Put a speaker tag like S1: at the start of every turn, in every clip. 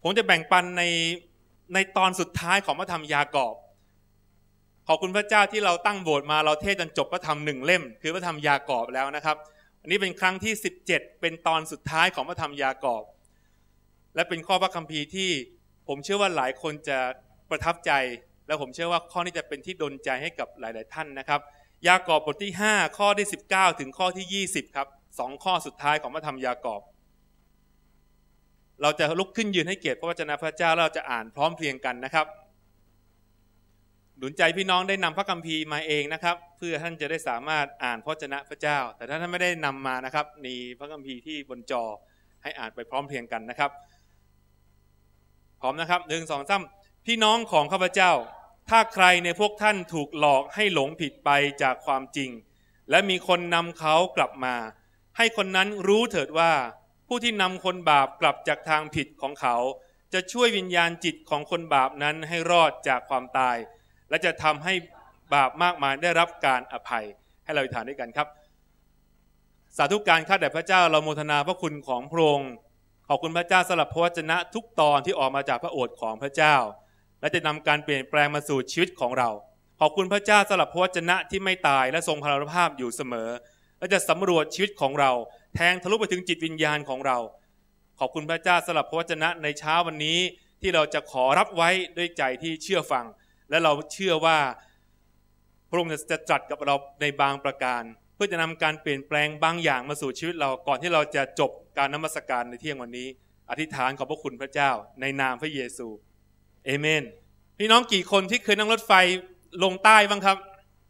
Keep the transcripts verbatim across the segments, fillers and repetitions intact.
S1: ผมจะแบ่งปันในในตอนสุดท้ายของพระธรรมยากอบขอบคุณพระเจ้าที่เราตั้งโบสถ์มาเราเทศจนจบพระธรรมหนึ่งเล่มคือพระธรรมยากอบแล้วนะครับอันนี้เป็นครั้งที่สิบเจ็ดเป็นตอนสุดท้ายของพระธรรมยากอบและเป็นข้อพระคัมภีร์ที่ผมเชื่อว่าหลายคนจะประทับใจและผมเชื่อว่าข้อนี้จะเป็นที่ดลใจให้กับหลายๆท่านนะครับยากอบบทที่ห้าข้อที่สิบเก้าถึงข้อที่ยี่สิบครับสองข้อสุดท้ายของพระธรรมยากอบเราจะลุกขึ้นยืนให้เกียรติพระวจนะพระเจ้าแล้วเราจะอ่านพร้อมเพรียงกันนะครับหนุนใจพี่น้องได้นำพระคัมภีร์มาเองนะครับเพื่อท่านจะได้สามารถอ่านพระวจนะพระเจ้าแต่ถ้าท่านไม่ได้นำมานะครับมีพระคัมภีร์ที่บนจอให้อ่านไปพร้อมเพรียงกันนะครับพร้อมนะครับหนึ่งสองสามพี่น้องของข้าพเจ้าถ้าใครในพวกท่านถูกหลอกให้หลงผิดไปจากความจริงและมีคนนำเขากลับมาให้คนนั้นรู้เถิดว่าผู้ที่นำคนบาปกลับจากทางผิดของเขาจะช่วยวิญญาณจิตของคนบาปนั้นให้รอดจากความตายและจะทำให้บาปมากมายได้รับการอภัยให้เราอธิษฐานด้วยกันครับสาธุการข้าแต่พระเจ้าเราโมทนาพระคุณของพระองค์ขอบคุณพระเจ้าสำหรับพระวจนะทุกตอนที่ออกมาจากพระโอษฐ์ของพระเจ้าและจะนำการเปลี่ยนแปลงมาสู่ชีวิตของเราขอบคุณพระเจ้าสำหรับพระวจนะที่ไม่ตายและทรงพลานุภาพอยู่เสมอและจะสำรวจชีวิตของเราแทงทะลุไปถึงจิตวิญญาณของเราขอบคุณพระเจ้าสำหรับพระวจนะในเช้าวันนี้ที่เราจะขอรับไว้ด้วยใจที่เชื่อฟังและเราเชื่อว่าพระองค์จะตรัสกับเราในบางประการเพื่อจะนำการเปลี่ยนแปลงบางอย่างมาสู่ชีวิตเราก่อนที่เราจะจบการนมัสการในเที่ยงวันนี้อธิษฐานขอบพระคุณพระเจ้าในนามพระเยซูเอเมนพี่น้องกี่คนที่เคยนั่งรถไฟลงใต้บ้างครับ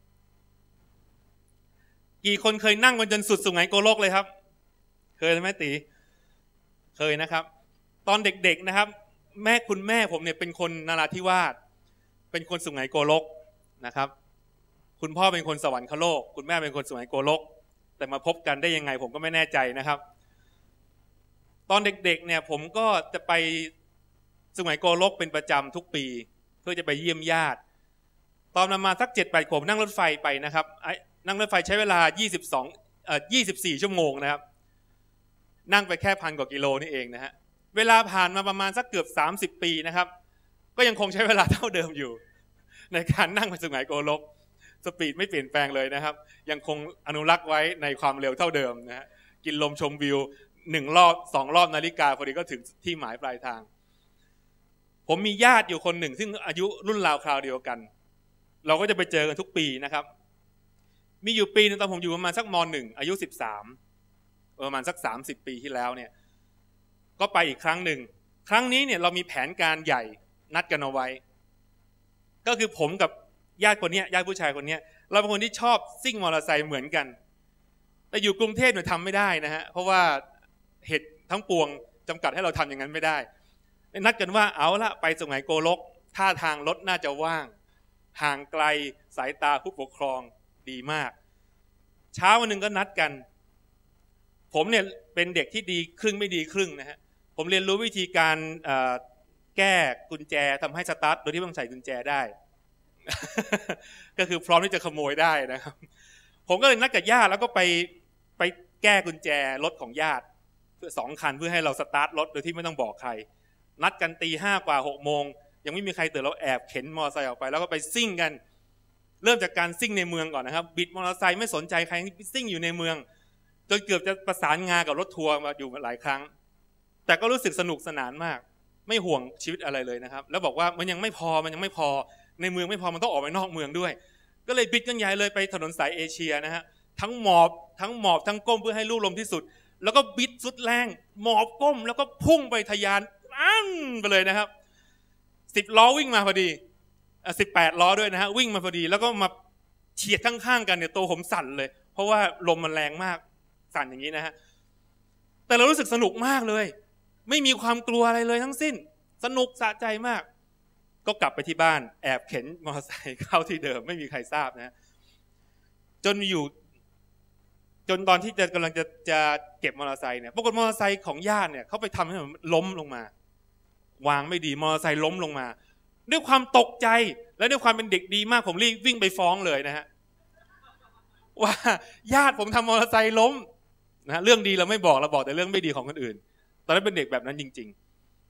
S1: กี่คนเคยนั่งบนจนสุดสุไหงโกลกเลยครับเคยไหมตีเคยนะครับตอนเด็กๆนะครับแม่คุณแม่ผมเนี่ยเป็นคนนราธิวาสเป็นคนสุไหงโกลกนะครับคุณพ่อเป็นคนสวรรคโลกคุณแม่เป็นคนสุไหงโกลกแต่มาพบกันได้ยังไงผมก็ไม่แน่ใจนะครับตอนเด็กๆเนี่ยผมก็จะไปสุไหงโกลกเป็นประจำทุกปีเพื่อจะไปเยี่ยมญาติตอนประมาณสัก เจ็ดแปด ขวบนั่งรถไฟไปนะครับนั่งรถไฟใช้เวลายี่สิบสองเอ่อยี่สิบสี่ชั่วโมงนะครับนั่งไปแค่พันกว่ากิโลนี่เองนะฮะเวลาผ่านมาประมาณสักเกือบสามสิบปีนะครับก็ยังคงใช้เวลาเท่าเดิมอยู่ในการนั่งไปสุไหงโกลกสปีดไม่เปลี่ยนแปลงเลยนะครับยังคงอนุรักษ์ไว้ในความเร็วเท่าเดิมนะฮะกินลมชมวิวหนึ่งรอบสองรอบนาฬิกาพอดีก็ถึงที่หมายปลายทางผมมีญาติอยู่คนหนึ่งซึ่งอายุรุ่นราวคราวเดียวกันเราก็จะไปเจอกันทุกปีนะครับมีอยู่ปีนึงตอนผมอยู่ประมาณสักม.หนึ่ง อายุสิบสามประมาณสักสามสิบปีที่แล้วเนี่ยก็ไปอีกครั้งหนึ่งครั้งนี้เนี่ยเรามีแผนการใหญ่นัดกันเอาไว้ก็คือผมกับญาติคนนี้ญาติผู้ชายคนนี้เราเป็นคนที่ชอบซิ่งมอเตอร์ไซค์เหมือนกันแต่อยู่กรุงเทพเนี่ยทำไม่ได้นะฮะเพราะว่าเหตุทั้งปวงจำกัดให้เราทำอย่างนั้นไม่ได้นัดกันว่าเอาละไปสุไหงโกลกท่าทางรถน่าจะว่างห่างไกลสายตาผู้ปกครองดีมากเช้าวันหนึ่งก็นัดกันผมเนี่ยเป็นเด็กที่ดีครึ่งไม่ดีครึ่งนะฮะผมเรียนรู้วิธีการแก้กุญแจทำให้สตาร์ทโดยที่ไม่ต้องใส่กุญแจได้ ก็คือพร้อมที่จะขโมยได้นะครับผมก็เลยนัดกับญาติแล้วก็ไปไปแก้กุญแจรถของญาติเพื่อสองคันเพื่อให้เราสตาร์ทรถโดยที่ไม่ต้องบอกใครนัดกันตีห้ากว่าหกโมงยังไม่มีใครตื่นเราแอบเข็นมอเตอร์ไซค์ออกไปแล้วก็ไปซิ่งกันเริ่มจากการซิ่งในเมืองก่อนนะครับบิดมอเตอร์ไซค์ไม่สนใจใครซิ่งอยู่ในเมืองจนเกือบจะประสานงานกับรถทัวร์มาอยู่หลายครั้งแต่ก็รู้สึกสนุกสนานมากไม่ห่วงชีวิตอะไรเลยนะครับแล้วบอกว่ามันยังไม่พอมันยังไม่พอในเมืองไม่พอมันต้องออกไปนอกเมืองด้วยก็เลยบิดกันใหญ่เลยไปถนนสายเอเชียนะฮะทั้งหมอบทั้งหมอบทั้งก้มเพื่อให้ลู่ลมที่สุดแล้วก็บิดสุดแรงหมอบก้มแล้วก็พุ่งไปทะยานอั้นไปเลยนะครับสิบล้อวิ่งมาพอดีสิบแปดล้อด้วยนะฮะวิ่งมาพอดีแล้วก็มาเฉียดข้างๆกันเนี่ยตัวผมสั่นเลยเพราะว่าลมมันแรงมากสั่นอย่างนี้นะฮะแต่เรารู้สึกสนุกมากเลยไม่มีความกลัวอะไรเลยทั้งสิ้นสนุกสะใจมากก็กลับไปที่บ้านแอบเข็นมอเตอร์ไซค์เข้าที่เดิมไม่มีใครทราบนะจนอยู่จนตอนที่จะกำลังจะจะเก็บมอเตอร์ไซค์เนี่ยปรากฏมอเตอร์ไซค์ของญาติเนี่ยเขาไปทำให้มันล้มลงมาวางไม่ดีมอเตอร์ไซค์ล้มลงมาด้วยความตกใจและด้วยความเป็นเด็กดีมากผมรีบวิ่งไปฟ้องเลยนะฮะว่าญาติผมทำมอเตอร์ไซค์ล้มนะเรื่องดีเราไม่บอกเราบอกแต่เรื่องไม่ดีของคนอื่นตอนนั้นเป็นเด็กแบบนั้นจริงๆ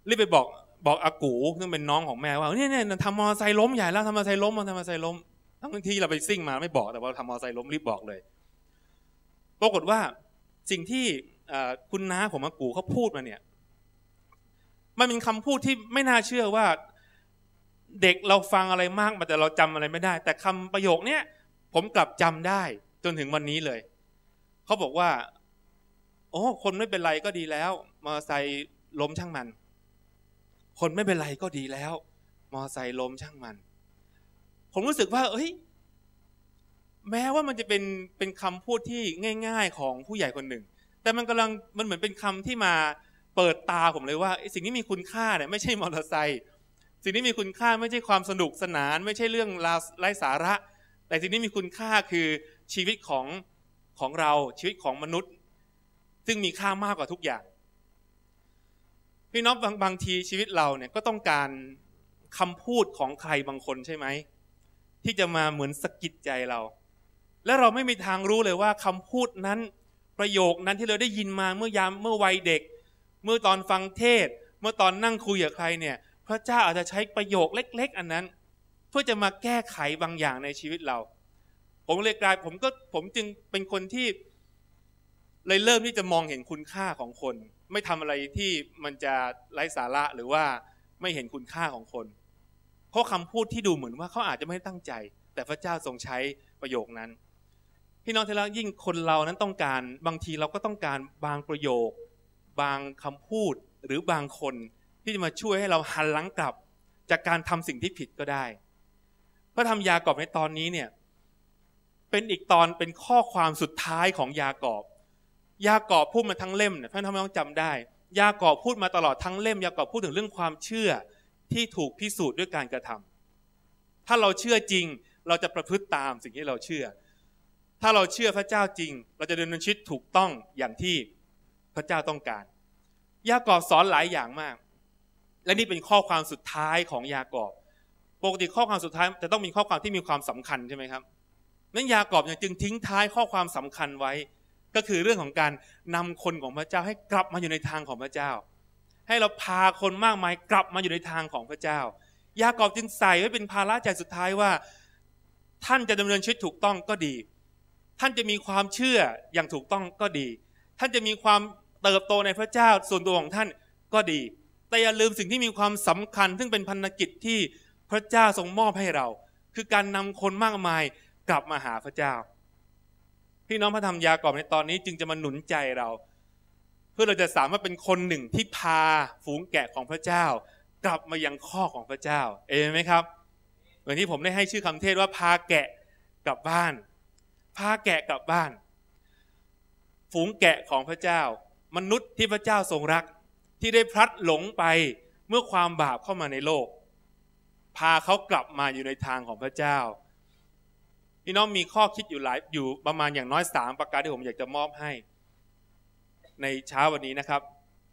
S1: รีบไปบอกบอกอากูซึ่งเป็นน้องของแม่ว่าเนี่ยเนี่ยทำมอเตอร์ไซค์ล้มใหญ่แล้วทำมอเตอร์ไซค์ล้มมาทำมอเตอร์ไซค์ล้มทั้งที่เราไปซิ่งมาไม่บอกแต่ว่าทำมอเตอร์ไซค์ล้มรีบบอกเลยปรากฏว่าสิ่งที่คุณน้าผมอากูเขาพูดมาเนี่ยมันเป็นคำพูดที่ไม่น่าเชื่อว่าเด็กเราฟังอะไรมากแต่เราจำอะไรไม่ได้แต่คำประโยคเนี้ยผมกลับจำได้จนถึงวันนี้เลยเขาบอกว่าโอ้คนไม่เป็นไรก็ดีแล้วมอเตอร์ไซค์ล้มช่างมันคนไม่เป็นไรก็ดีแล้วมอเตอร์ไซค์ล้มช่างมันผมรู้สึกว่าเอ้ยแม้ว่ามันจะเป็นเป็นคำพูดที่ง่ายๆของผู้ใหญ่คนหนึ่งแต่มันกำลังมันเหมือนเป็นคำที่มาเปิดตาผมเลยว่าสิ่งที่มีคุณค่าเนี่ยไม่ใช่มอเตอร์ไซค์สิ่งที่มีคุณค่าไม่ใช่ความสนุกสนานไม่ใช่เรื่องไร้สาระแต่สิ่งที่มีคุณค่าคือชีวิตของของเราชีวิตของมนุษย์ซึ่งมีค่ามากกว่าทุกอย่างพี่น้องบางบางทีชีวิตเราเนี่ยก็ต้องการคำพูดของใครบางคนใช่ไหมที่จะมาเหมือนสะกิดใจเราและเราไม่มีทางรู้เลยว่าคำพูดนั้นประโยคนั้นที่เราได้ยินมาเมื่อยามเมื่อวัยเด็กเมื่อตอนฟังเทศเมื่อตอนนั่งคุยกับใครเนี่ยพระเจ้าอาจจะใช้ประโยคเล็กๆอันนั้นเพื่อจะมาแก้ไขบางอย่างในชีวิตเราผมเลยกลายผมก็ผมจึงเป็นคนที่เลยเริ่มที่จะมองเห็นคุณค่าของคนไม่ทำอะไรที่มันจะไร้สาระหรือว่าไม่เห็นคุณค่าของคนเพราะคำพูดที่ดูเหมือนว่าเขาอาจจะไม่ตั้งใจแต่พระเจ้าทรงใช้ประโยคนั้นพี่น้องที่รักยิ่งคนเรานั้นต้องการบางทีเราก็ต้องการบางประโยคบางคำพูดหรือบางคนที่จะมาช่วยให้เราหันหลังกลับจากการทำสิ่งที่ผิดก็ได้พระธรรมยากอบในตอนนี้เนี่ยเป็นอีกตอนเป็นข้อความสุดท้ายของยากอบยากอบพูดมาทั้งเล่มเนี่ยท่านต้องจำได้ยากอบพูดมาตลอดทั้งเล่มยากอบพูดถึงเรื่องความเชื่อที่ถูกพิสูจน์ด้วยการกระทำถ้าเราเชื่อจริงเราจะประพฤติตามสิ่งที่เราเชื่อถ้าเราเชื่อพระเจ้าจริงเราจะดำเนินชีวิตถูกต้องอย่างที่พระเจ้าต้องการยากอบสอนหลายอย่างมากและนี่เป็นข้อความสุดท้ายของยากอบปกติข้อความสุดท้ายจะต้องมีข้อความที่มีความสำคัญใช่ไหมครับนั้นยากอบจึงทิ้งท้ายข้อความสำคัญไว้ก็คือเรื่องของการนำคนของพระเจ้าให้กลับมาอยู่ในทางของพระเจ้าให้เราพาคนมากมายกลับมาอยู่ในทางของพระเจ้ายากอบจึงใส่ไว้เป็นภาระใจสุดท้ายว่าท่านจะดำเนินชีวิตถูกต้องก็ดีท่านจะมีความเชื่ออย่างถูกต้องก็ดีท่านจะมีความเติบโตในพระเจ้าส่วนตัวของท่านก็ดีแต่อย่าลืมสิ่งที่มีความสำคัญซึ่งเป็นพันธกิจที่พระเจ้าทรงมอบให้เราคือการนำคนมากมายกลับมาหาพระเจ้าพี่น้องพระธรรมยากอบในตอนนี้จึงจะมาหนุนใจเราเพื่อเราจะสามารถเป็นคนหนึ่งที่พาฝูงแกะของพระเจ้ากลับมายังข้อของพระเจ้าเอเมนไหมครับเหมือนที่ผมได้ให้ชื่อคำเทศว่าพาแกะกลับบ้านพาแกะกลับบ้านฝูงแกะของพระเจ้ามนุษย์ที่พระเจ้าทรงรักที่ได้พลัดหลงไปเมื่อความบาปเข้ามาในโลกพาเขากลับมาอยู่ในทางของพระเจ้าพี่น้องมีข้อคิดอยู่หลายอยู่ประมาณอย่างน้อยสามประการที่ผมอยากจะมอบให้ในเช้าวันนี้นะครับ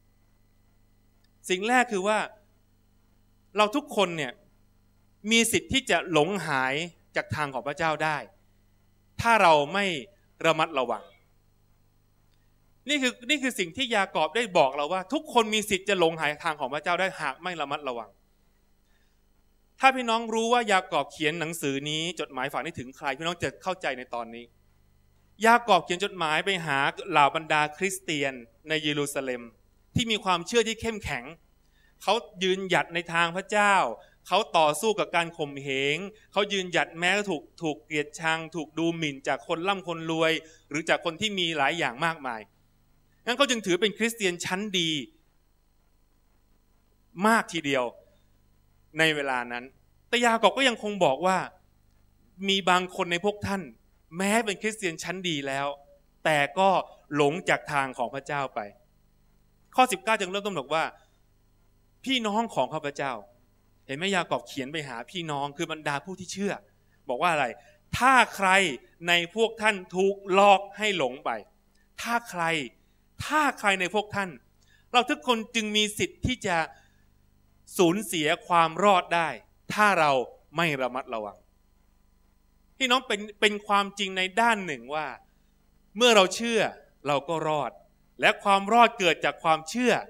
S1: สิ่งแรกคือว่าเราทุกคนเนี่ยมีสิทธิ์ที่จะหลงหายจากทางของพระเจ้าได้ถ้าเราไม่ระมัดระวังนี่คือนี่คือสิ่งที่ยากอบได้บอกเราว่าทุกคนมีสิทธิ์จะหลงหายทางของพระเจ้าได้หากไม่ระมัดระวังถ้าพี่น้องรู้ว่ายากอบเขียนหนังสือนี้จดหมายฝากนี้ถึงใครพี่น้องจะเข้าใจในตอนนี้ยากอบเขียนจดหมายไปหาเหล่าบรรดาคริสเตียนในเยรูซาเล็มที่มีความเชื่อที่เข้มแข็งเขายืนหยัดในทางพระเจ้าเขาต่อสู้กับการข่มเหงเขายืนหยัดแม้ถูกถูกเกลียดชังถูกดูหมิ่นจากคนร่ำคนรวยหรือจากคนที่มีหลายอย่างมากมายงั้นเขาจึงถือเป็นคริสเตียนชั้นดีมากทีเดียวในเวลานั้นแต่ยากอบก็ยังคงบอกว่ามีบางคนในพวกท่านแม้เป็นคริสเตียนชั้นดีแล้วแต่ก็หลงจากทางของพระเจ้าไปข้อสิบเก้าจึงเริ่มต้นบอกว่าพี่น้องของข้าพเจ้าเห็นไหมยากอบเขียนไปหาพี่น้องคือบรรดาผู้ที่เชื่อบอกว่าอะไรถ้าใครในพวกท่านถูกหลอกให้หลงไปถ้าใครถ้าใครในพวกท่านเราทุกคนจึงมีสิทธิ์ที่จะสูญเสียความรอดได้ถ้าเราไม่ระมัดระวังพี่น้องเป็นเป็นความจริงในด้านหนึ่งว่าเมื่อเราเชื่อเราก็รอดและความรอดเกิดจากความเชื่อ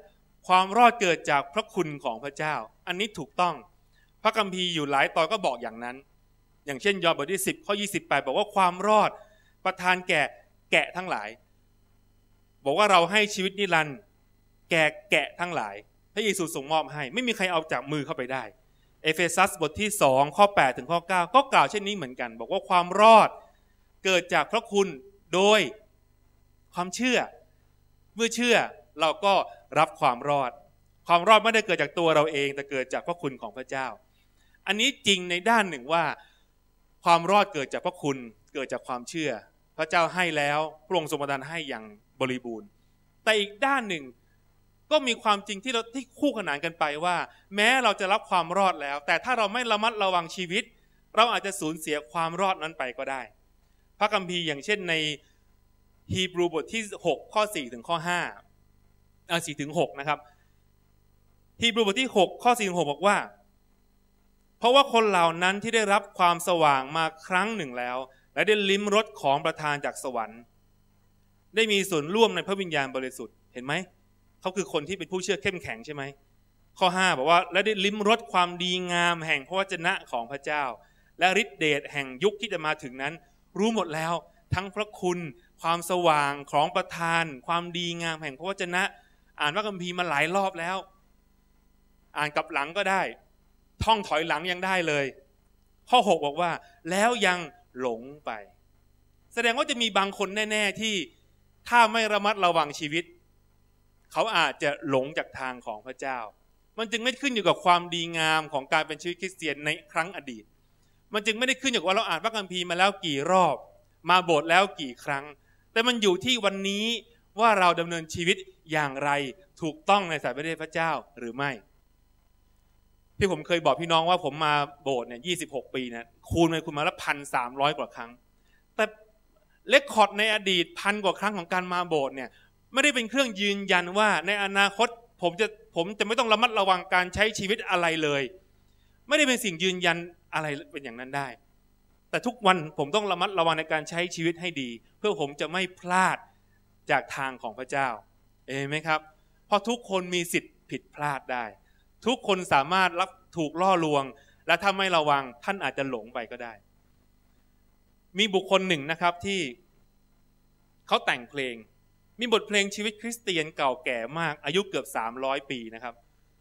S1: ความรอดเกิดจากพระคุณของพระเจ้าอันนี้ถูกต้องพระคัมภีร์อยู่หลายตอนก็บอกอย่างนั้นอย่างเช่นยอห์นบทที่สิบข้อยี่สิบแปดบอกว่าความรอดประทานแก่แกะทั้งหลายบอกว่าเราให้ชีวิตนิรันดร์แก่แกะทั้งหลายพระเยซูทรงมอบให้ไม่มีใครเอาจากมือเข้าไปได้เอเฟซัสบทที่สองข้อแปดถึงข้อเก้าก็กล่าวเช่นนี้เหมือนกันบอกว่าความรอดเกิดจากพระคุณโดยความเชื่อเมื่อเชื่อเราก็รับความรอดความรอดไม่ได้เกิดจากตัวเราเองแต่เกิดจากพระคุณของพระเจ้าอันนี้จริงในด้านหนึ่งว่าความรอดเกิดจากพระคุณเกิดจากความเชื่อพระเจ้าให้แล้วพระองค์ทรงประทานให้อย่างบริบูรณ์แต่อีกด้านหนึ่งก็มีความจริงที่เราที่คู่ขนานกันไปว่าแม้เราจะรับความรอดแล้วแต่ถ้าเราไม่ระมัดระวังชีวิตเราอาจจะสูญเสียความรอดนั้นไปก็ได้พระคัมภีร์อย่างเช่นในฮีบรูบทที่หกข้อสี่ถึงข้อห้าอ่าสี่ถึงหกนะครับฮีบรูบทที่หกข้อสี่ถึงหกบอกว่าเพราะว่าคนเหล่านั้นที่ได้รับความสว่างมาครั้งหนึ่งแล้วและได้ลิ้มรสของประทานจากสวรรค์ได้มีส่วนร่วมในพระวิญญาณบริสุทธิ์เห็นไหมเขาคือคนที่เป็นผู้เชื่อเข้มแข็งใช่ไหมข้อห้าบอกว่าและได้ลิ้มรสความดีงามแห่งพระวจนะของพระเจ้าและฤทธิเดชแห่งยุคที่จะมาถึงนั้นรู้หมดแล้วทั้งพระคุณความสว่างของประทานความดีงามแห่งพระวจนะอ่านพระคัมภีร์มาหลายรอบแล้วอ่านกลับหลังก็ได้ท่องถอยหลังยังได้เลยข้อหกบอกว่าแล้วยังหลงไปแสดงว่าจะมีบางคนแน่ๆที่ถ้าไม่ระมัดระวังชีวิตเขาอาจจะหลงจากทางของพระเจ้ามันจึงไม่ขึ้นอยู่กับความดีงามของการเป็นชีวิตคริสเตียนในครั้งอดีตมันจึงไม่ได้ขึ้นอยู่กับว่าเราอ่านพระคัมภีร์มาแล้วกี่รอบมาโบสถ์แล้วกี่ครั้งแต่มันอยู่ที่วันนี้ว่าเราดำเนินชีวิตอย่างไรถูกต้องในสายพระเดชพระเจ้าหรือไม่ที่ผมเคยบอกพี่น้องว่าผมมาโบสถ์เนี่ยยี่สิบหกปีนะคูณไปคูณมาแล้วพันสามร้อยกว่าครั้งแต่เรคคอร์ดในอดีตพันกว่าครั้งของการมาโบสถ์เนี่ยไม่ได้เป็นเครื่องยืนยันว่าในอนาคตผมจะผมจะไม่ต้องระมัดระวังการใช้ชีวิตอะไรเลยไม่ได้เป็นสิ่งยืนยันอะไรเป็นอย่างนั้นได้แต่ทุกวันผมต้องระมัดระวังในการใช้ชีวิตให้ดีเพื่อผมจะไม่พลาดจากทางของพระเจ้าเอเมนไหมครับเพราะทุกคนมีสิทธิ์ผิดพลาดได้ทุกคนสามารถรับถูกล่อลวงและถ้าไม่ระวังท่านอาจจะหลงไปก็ได้มีบุคคลหนึ่งนะครับที่เขาแต่งเพลงมีบทเพลงชีวิตคริสเตียนเก่าแก่มากอายุเกือบสามร้อยปีนะครับ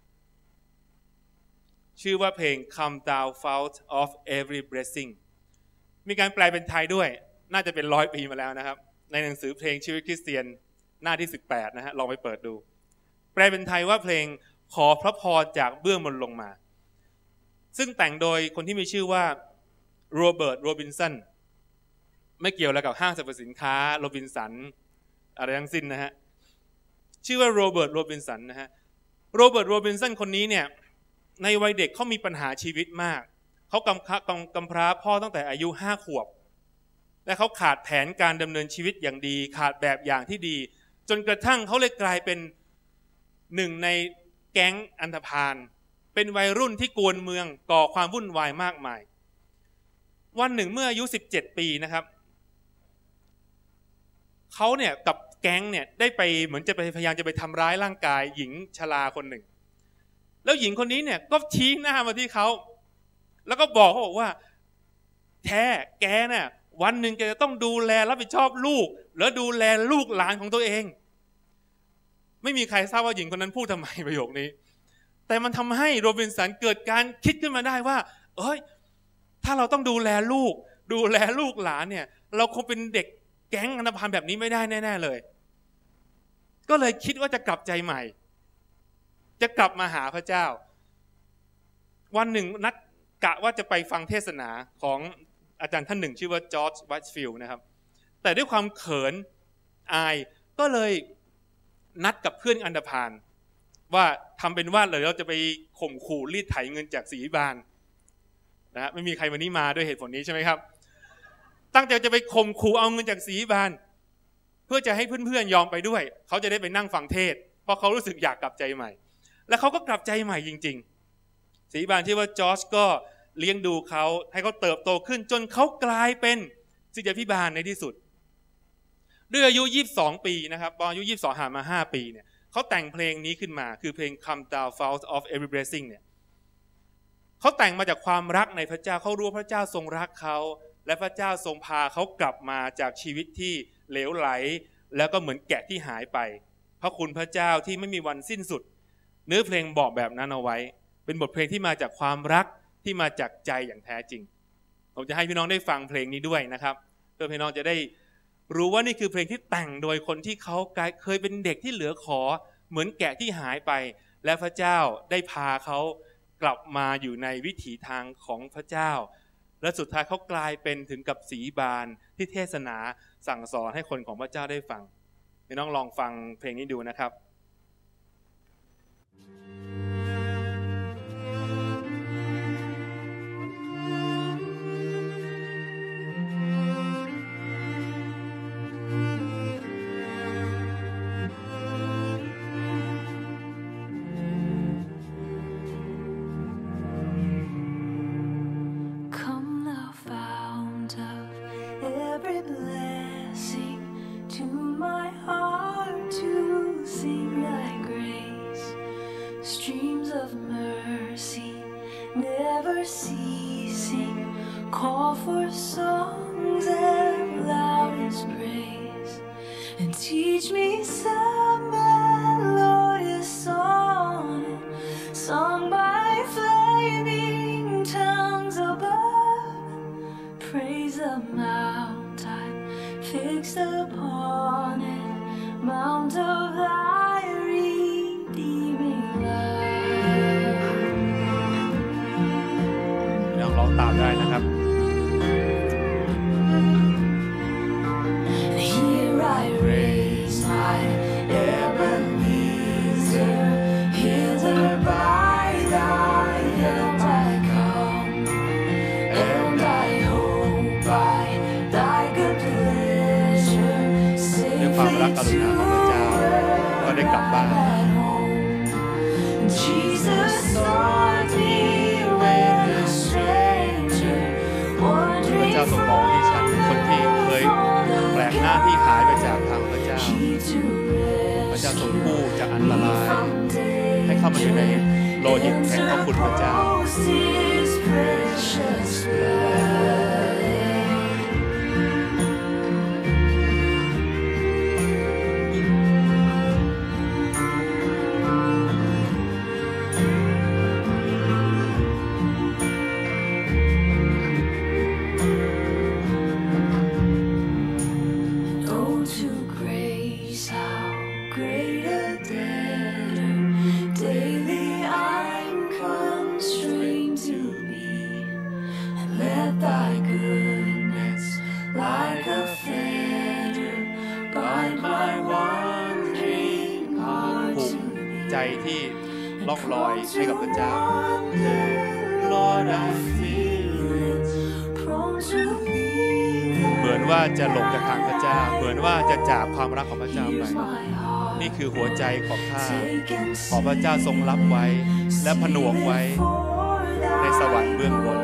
S1: ชื่อว่าเพลง Come Thou Fount of Every Blessing มีการแปลเป็นไทยด้วยน่าจะเป็นร้อยปีมาแล้วนะครับในหนังสือเพลงชีวิตคริสเตียนหน้าที่สิบแปดนะฮะลองไปเปิดดูแปลเป็นไทยว่าเพลงขอพระพรจากเบื้องบนลงมาซึ่งแต่งโดยคนที่มีชื่อว่าโรเบิร์ตโรบินสันไม่เกี่ยวอะไรกับห้างสรรพสินค้าโรบินสันอะไรทั้งสิ้นนะฮะชื่อว่าโรเบิร์ตโรบินสันนะฮะโรเบิร์ตโรบินสันคนนี้เนี่ยในวัยเด็กเขามีปัญหาชีวิตมากเขากำกำกำพร้าพ่อตั้งแต่อายุห้าขวบและเขาขาดแผนการดำเนินชีวิตอย่างดีขาดแบบอย่างที่ดีจนกระทั่งเขาเลยกลายเป็นหนึ่งในแก๊งอันธพาลเป็นวัยรุ่นที่กวนเมืองก่อความวุ่นวายมากมายวันหนึ่งเมื่ออายุสิบเจ็ดปีนะครับเขาเนี่ยกับแก๊งเนี่ยได้ไปเหมือนจะไปพยายามจะไปทำร้ายร่างกายหญิงชราคนหนึ่งแล้วหญิงคนนี้เนี่ยก็ชี้หน้ามาที่เขาแล้วก็บอกเขาบอกว่าแท้แกเนี่ยวันหนึ่งแกจะต้องดูแลรับผิดชอบลูกแล้วดูแลลูกหลานของตัวเองไม่มีใครทราบว่าหญิงคนนั้นพูดทำไมประโยคนี้แต่มันทำให้โรบินสันเกิดการคิดขึ้นมาได้ว่าเอ้ยถ้าเราต้องดูแลลูกดูแลลูกหลานเนี่ยเราคงเป็นเด็กแก๊งอันธพาลแบบนี้ไม่ได้แน่ๆเลยก็เลยคิดว่าจะกลับใจใหม่จะกลับมาหาพระเจ้าวันหนึ่งนัดกะว่าจะไปฟังเทศนาของอาจารย์ท่านหนึ่งชื่อว่าจอร์จวัตฟิลด์นะครับแต่ด้วยความเขินอายก็เลยนัดกับเพื่อนอันธพาลว่าทำเป็นว่าเลยเราจะไปข่มขู่รีดไถเงินจากศรีวิบาลนะฮะไม่มีใครวันนี้มาด้วยเหตุผลนี้ใช่ไหมครับตั้งใจจะไปข่มขู่เอาเงินจากศรีวิบาลเพื่อจะให้เพื่อนๆยอมไปด้วยเขาจะได้ไปนั่งฟังเทศเพราะเขารู้สึกอยากกลับใจใหม่และเขาก็กลับใจใหม่จริงๆศรีวิบาลที่ว่าจอร์จก็เลี้ยงดูเขาให้เขาเติบโตขึ้นจนเขากลายเป็นศิษยาภิบาลในที่สุดด้วยอายุยี่สิบสองปีนะครับตอนอายุยี่สิบสองห่างมาห้าปีเนี่ยเขาแต่งเพลงนี้ขึ้นมาคือเพลง Come Thou Fount of Every Blessing เนี่ยเขาแต่งมาจากความรักในพระเจ้าเขารู้พระเจ้าทรงรักเขาและพระเจ้าทรงพาเขากลับมาจากชีวิตที่เหลวไหลแล้วก็เหมือนแกะที่หายไปพระคุณพระเจ้าที่ไม่มีวันสิ้นสุดเนื้อเพลงบอกแบบนั้นเอาไว้เป็นบทเพลงที่มาจากความรักที่มาจากใจอย่างแท้จริงผมจะให้พี่น้องได้ฟังเพลงนี้ด้วยนะครับเพื่อพี่น้องจะได้รู้ว่านี่คือเพลงที่แต่งโดยคนที่เขาเคยเป็นเด็กที่เหลือขอเหมือนแกะที่หายไปและพระเจ้าได้พาเขากลับมาอยู่ในวิถีทางของพระเจ้าและสุดท้ายเขากลายเป็นถึงกับสีบานที่เทศนาสั่งสอนให้คนของพระเจ้าได้ฟังพี่น้องลองฟังเพลงนี้ดูนะครับ
S2: Call for songs and loudest praise, and teach me some melodious sonnet sung by flaming tongues above. Praise the mount I'm fixed upon it, mount of thy redeeming love.
S1: พี่น้องร้องตามได้นะครับความรักกรุณาของพระเจ้าก็ได้กลับบ้านพระเจ้าทรงมองที่ฉันคนที่เคยแปลกหน้าที่หายไปจากทางพระเจ้าพระเจ้าทรงกู้จากอันตรายให้เข้ามาอยู่ในโลหิตแห่งพระคุณพระเจ้าใจที่ล่องลอยให้กับพระเจ้าเหมือนว่าจะหลงจากทางพระเจ้าเหมือนว่าจะจากความรักของพระเจ้าไปนี่คือหัวใจของข้าขอพระเจ้าทรงรับไว้และผนวกไว้ในสวรรค์เบื้องบน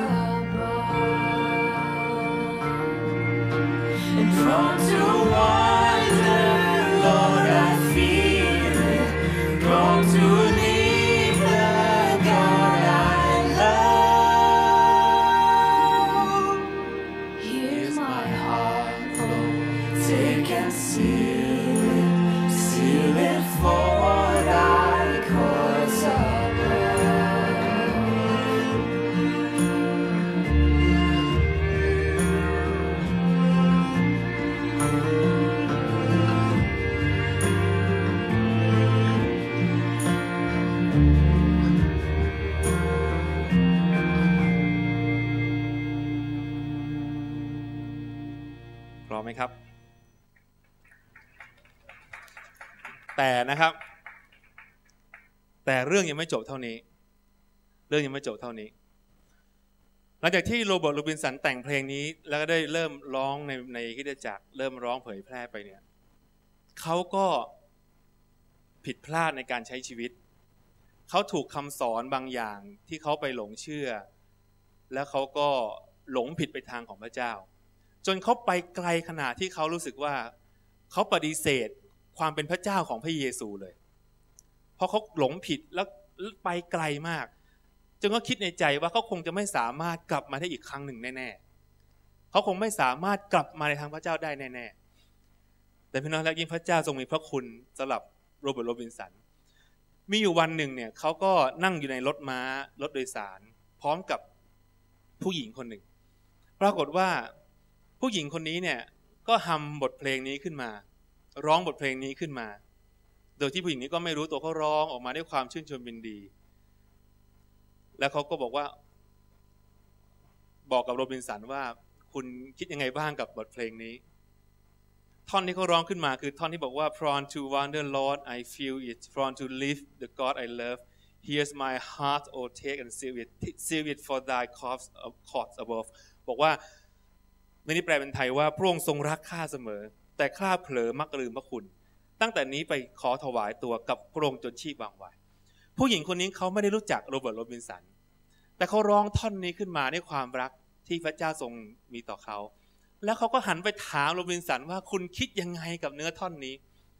S1: To leave the God I love. Here's my heart, Lord. Take and seal it, seal it for thy cause above. พร้อมไหมครับแต่นะครับแต่เรื่องยังไม่จบเท่านี้เรื่องยังไม่จบเท่านี้หลังจากที่โรเบิร์ต โรบินสันแต่งเพลงนี้แล้วก็ได้เริ่มร้องในในคริสตจักรเริ่มร้องเผยแพร่ไปเนี่ยเขาก็ผิดพลาดในการใช้ชีวิตเขาถูกคำสอนบางอย่างที่เขาไปหลงเชื่อแล้วเขาก็หลงผิดไปทางของพระเจ้าจนเขาไปไกลขนาดที่เขารู้สึกว่าเขาปฏิเสธความเป็นพระเจ้าของพระเยซูเลยเพราะเขาหลงผิดแล้วไปไกลมากจนก็คิดในใจว่าเขาคงจะไม่สามารถกลับมาได้อีกครั้งหนึ่งแน่ๆเขาคงไม่สามารถกลับมาในทางพระเจ้าได้แน่ๆแต่พี่น้องและยิ่งพระเจ้าทรงมีพระคุณสำหรับโรเบิร์ตโรบินสันมีอยู่วันหนึ่งเนี่ยเขาก็นั่งอยู่ในรถม้ารถโดยสารพร้อมกับผู้หญิงคนหนึ่งปรากฏว่าผู้หญิงคนนี้เนี่ยก็ทำบทเพลงนี้ขึ้นมาร้องบทเพลงนี้ขึ้นมาโดยที่ผู้หญิงนี้ก็ไม่รู้ตัวเขาร้องออกมาด้วยความชื่นชมยินดีแล้วเขาก็บอกว่าบอกกับโรบินสันว่าคุณคิดยังไงบ้างกับบทเพลงนี้ท่อนที่เขาร้องขึ้นมาคือท่อนที่บอกว่า Prone to wander Lord I feel it prone to leave the God I love here's my heart oh take and seal it seal it for thy cause cause above บอกว่าไม่ได้แปลเป็นไทยว่าพระองค์ทรงรักข้าเสมอแต่ข้าเผลอมักลืมพระคุณตั้งแต่นี้ไปขอถวายตัวกับพระองค์จนชีพวางไว้ผู้หญิงคนนี้เขาไม่ได้รู้จักโรเบิร์ตโรบินสันแต่เขาร้องท่อนนี้ขึ้นมาด้วยความรักที่พระเจ้าทรงมีต่อเขาแล้วเขาก็หันไปถามโรบินสันว่าคุณคิดยังไงกับเนื้อท่อนนี้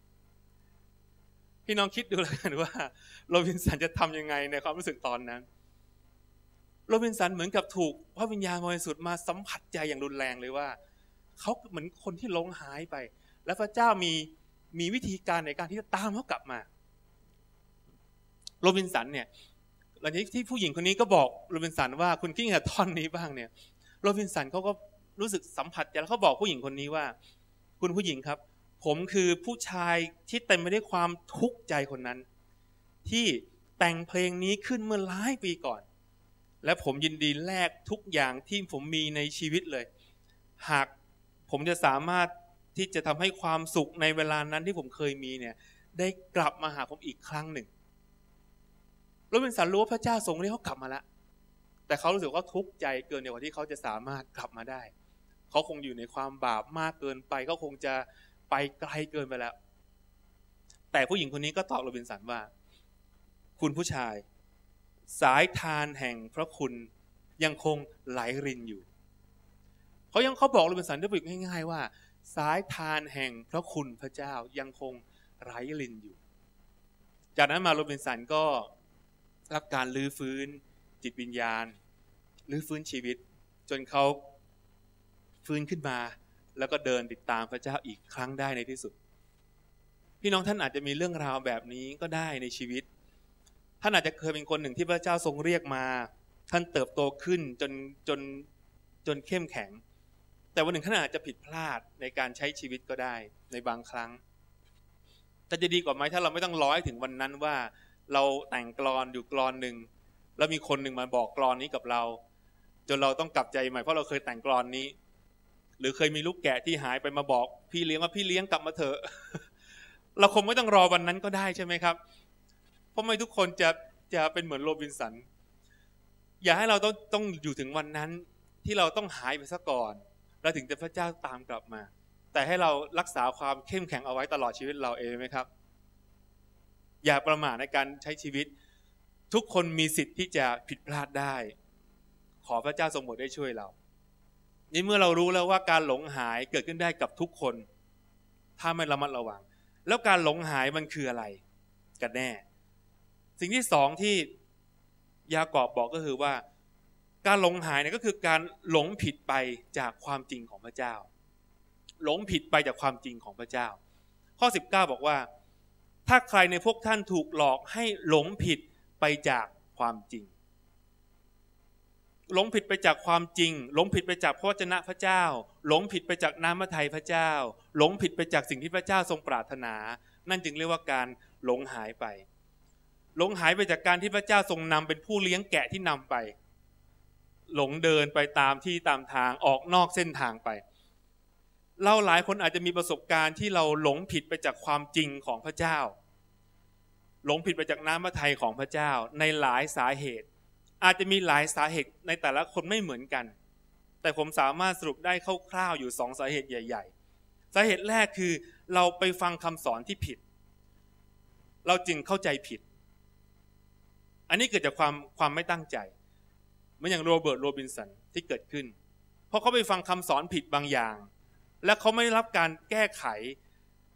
S1: พี่น้องคิดดูแล้วกันว่าโรบินสันจะทำยังไงในความรู้สึกตอนนั้นโรบินสันเหมือนกับถูกพระวิญญาณบริสุทธิ์มาสัมผัสใจอย่างรุนแรงเลยว่าเขาเหมือนคนที่หลงหายไปและพระเจ้ามีมีวิธีการในการที่จะตามเขากลับมาโรบินสันเนี่ยหลังจากที่ผู้หญิงคนนี้ก็บอกโรบินสันว่าคุณคิดยังไงกับท่อนนี้บ้างเนี่ยโรบินสันเขาก็รู้สึกสัมผัสใจแล้วเขาบอกผู้หญิงคนนี้ว่าคุณผู้หญิงครับผมคือผู้ชายที่เต็มไปด้วยความทุกข์ใจคนนั้นที่แต่งเพลงนี้ขึ้นเมื่อหลายปีก่อนและผมยินดีแลกทุกอย่างที่ผมมีในชีวิตเลยหากผมจะสามารถที่จะทำให้ความสุขในเวลานั้นที่ผมเคยมีเนี่ยได้กลับมาหาผมอีกครั้งหนึ่งโรบินสันรู้ว่าพระเจ้าทรงเรียกเขากลับมาแล้วแต่เขารู้สึกว่าทุกข์ใจเกินกว่าที่เขาจะสามารถกลับมาได้เขาคงอยู่ในความบาปมากเกินไปเขาคงจะไปไกลเกินไปแล้วแต่ผู้หญิงคนนี้ก็ตอบโรบินสันว่าคุณผู้ชายสายทานแห่งพระคุณยังคงไหลรินอยู่เขายังเขาบอกโรบินสันด้วยแบบง่ายๆว่าสายทานแห่งพระคุณพระเจ้ายังคงไหลรินอยู่จากนั้นมาโรบินสันก็รับการลื้อฟื้นจิตวิญญาณลื้อฟื้นชีวิตจนเขาฟื้นขึ้นมาแล้วก็เดินติดตามพระเจ้าอีกครั้งได้ในที่สุดพี่น้องท่านอาจจะมีเรื่องราวแบบนี้ก็ได้ในชีวิตท่านอาจจะเคยเป็นคนหนึ่งที่พระเจ้าทรงเรียกมาท่านเติบโตขึ้นจนจนจนเข้มแข็งแต่วันหนึ่งท่านอาจจะผิดพลาดในการใช้ชีวิตก็ได้ในบางครั้งแต่จะดีกว่าไหมถ้าเราไม่ต้องรอให้ถึงวันนั้นว่าเราแต่งกลอนอยู่กลอนหนึ่งแล้วมีคนหนึ่งมาบอกกลอนนี้กับเราจนเราต้องกลับใจใหม่เพราะเราเคยแต่งกลอนนี้หรือเคยมีลูกแกะที่หายไปมาบอกพี่เลี้ยงว่าพี่เลี้ยงกลับมาเถอะ เราคงไม่ต้องรอวันนั้นก็ได้ใช่ไหมครับเพราะไม่ทุกคนจะจะเป็นเหมือนโรบินสันอย่าให้เราต้องต้องอยู่ถึงวันนั้นที่เราต้องหายไปซะก่อนแล้วถึงจะพระเจ้าตามกลับมาแต่ให้เรารักษาความเข้มแข็งเอาไว้ตลอดชีวิตเราเองไหมครับอย่าประมาทในการใช้ชีวิตทุกคนมีสิทธิ์ที่จะผิดพลาดได้ขอพระเจ้าทรงโปรดได้ช่วยเรานี่เมื่อเรารู้แล้วว่าการหลงหายเกิดขึ้นได้กับทุกคนถ้าไม่ระมัดระวังแล้วการหลงหายมันคืออะไรกันแน่สิ่งที่สองที่ยากอบบอกก็คือว่าการหลงหายเนี่ยก็คือการหลงผิดไปจากความจริงของพระเจ้าหลงผิดไปจากความจริงของพระเจ้าข้อสิบเก้าบอกว่าถ้าใครในพวกท่านถูกหลอกให้หลงผิดไปจากความจริงหลงผิดไปจากความจริงหลงผิดไปจากพระวจนะพระเจ้าหลงผิดไปจากน้ำพระทัยพระเจ้าหลงผิดไปจากสิ่งที่พระเจ้าทรงปรารถนานั่นจึงเรียกว่าการหลงหายไปหลงหายไปจากการที่พระเจ้าทรงนำเป็นผู้เลี้ยงแกะที่นำไปหลงเดินไปตามที่ตามทางออกนอกเส้นทางไปเราหลายคนอาจจะมีประสบการณ์ที่เราหลงผิดไปจากความจริงของพระเจ้าหลงผิดไปจากน้ำพระทัยของพระเจ้าในหลายสาเหตุอาจจะมีหลายสาเหตุในแต่ละคนไม่เหมือนกันแต่ผมสามารถสรุปได้คร่าวๆอยู่สองสาเหตุใหญ่ๆสาเหตุแรกคือเราไปฟังคำสอนที่ผิดเราจึงเข้าใจผิดอันนี้เกิดจากความความไม่ตั้งใจเหมือนอย่างโรเบิร์ตโรบินสันที่เกิดขึ้นเพราะเขาไปฟังคำสอนผิดบางอย่างและเขาไม่ได้รับการแก้ไข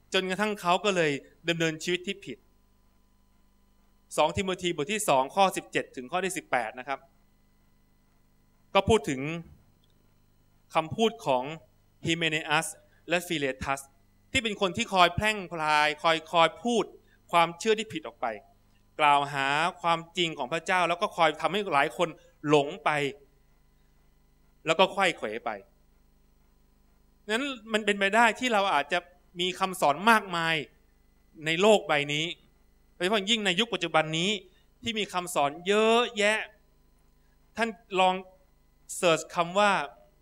S1: จนกระทั่งเขาก็เลยดำเนินชีวิตที่ผิดสองทิโมธีบทที่สองข้อสิบเจ็ดถึงข้อที่สิบแปดนะครับก็พูดถึงคำพูดของฮิเมเนอัสและฟิเลตัสที่เป็นคนที่คอยแพร่งพลายคอยคอยพูดความเชื่อที่ผิดออกไปกล่าวหาความจริงของพระเจ้าแล้วก็คอยทำให้หลายคนหลงไปแล้วก็ไขว้เขวไปนั้นมันเป็นไปได้ที่เราอาจจะมีคำสอนมากมายในโลกใบนี้โดยเฉพาะยิ่งในยุคปัจจุบันนี้ที่มีคำสอนเยอะแยะท่านลองเสิร์ชคำว่า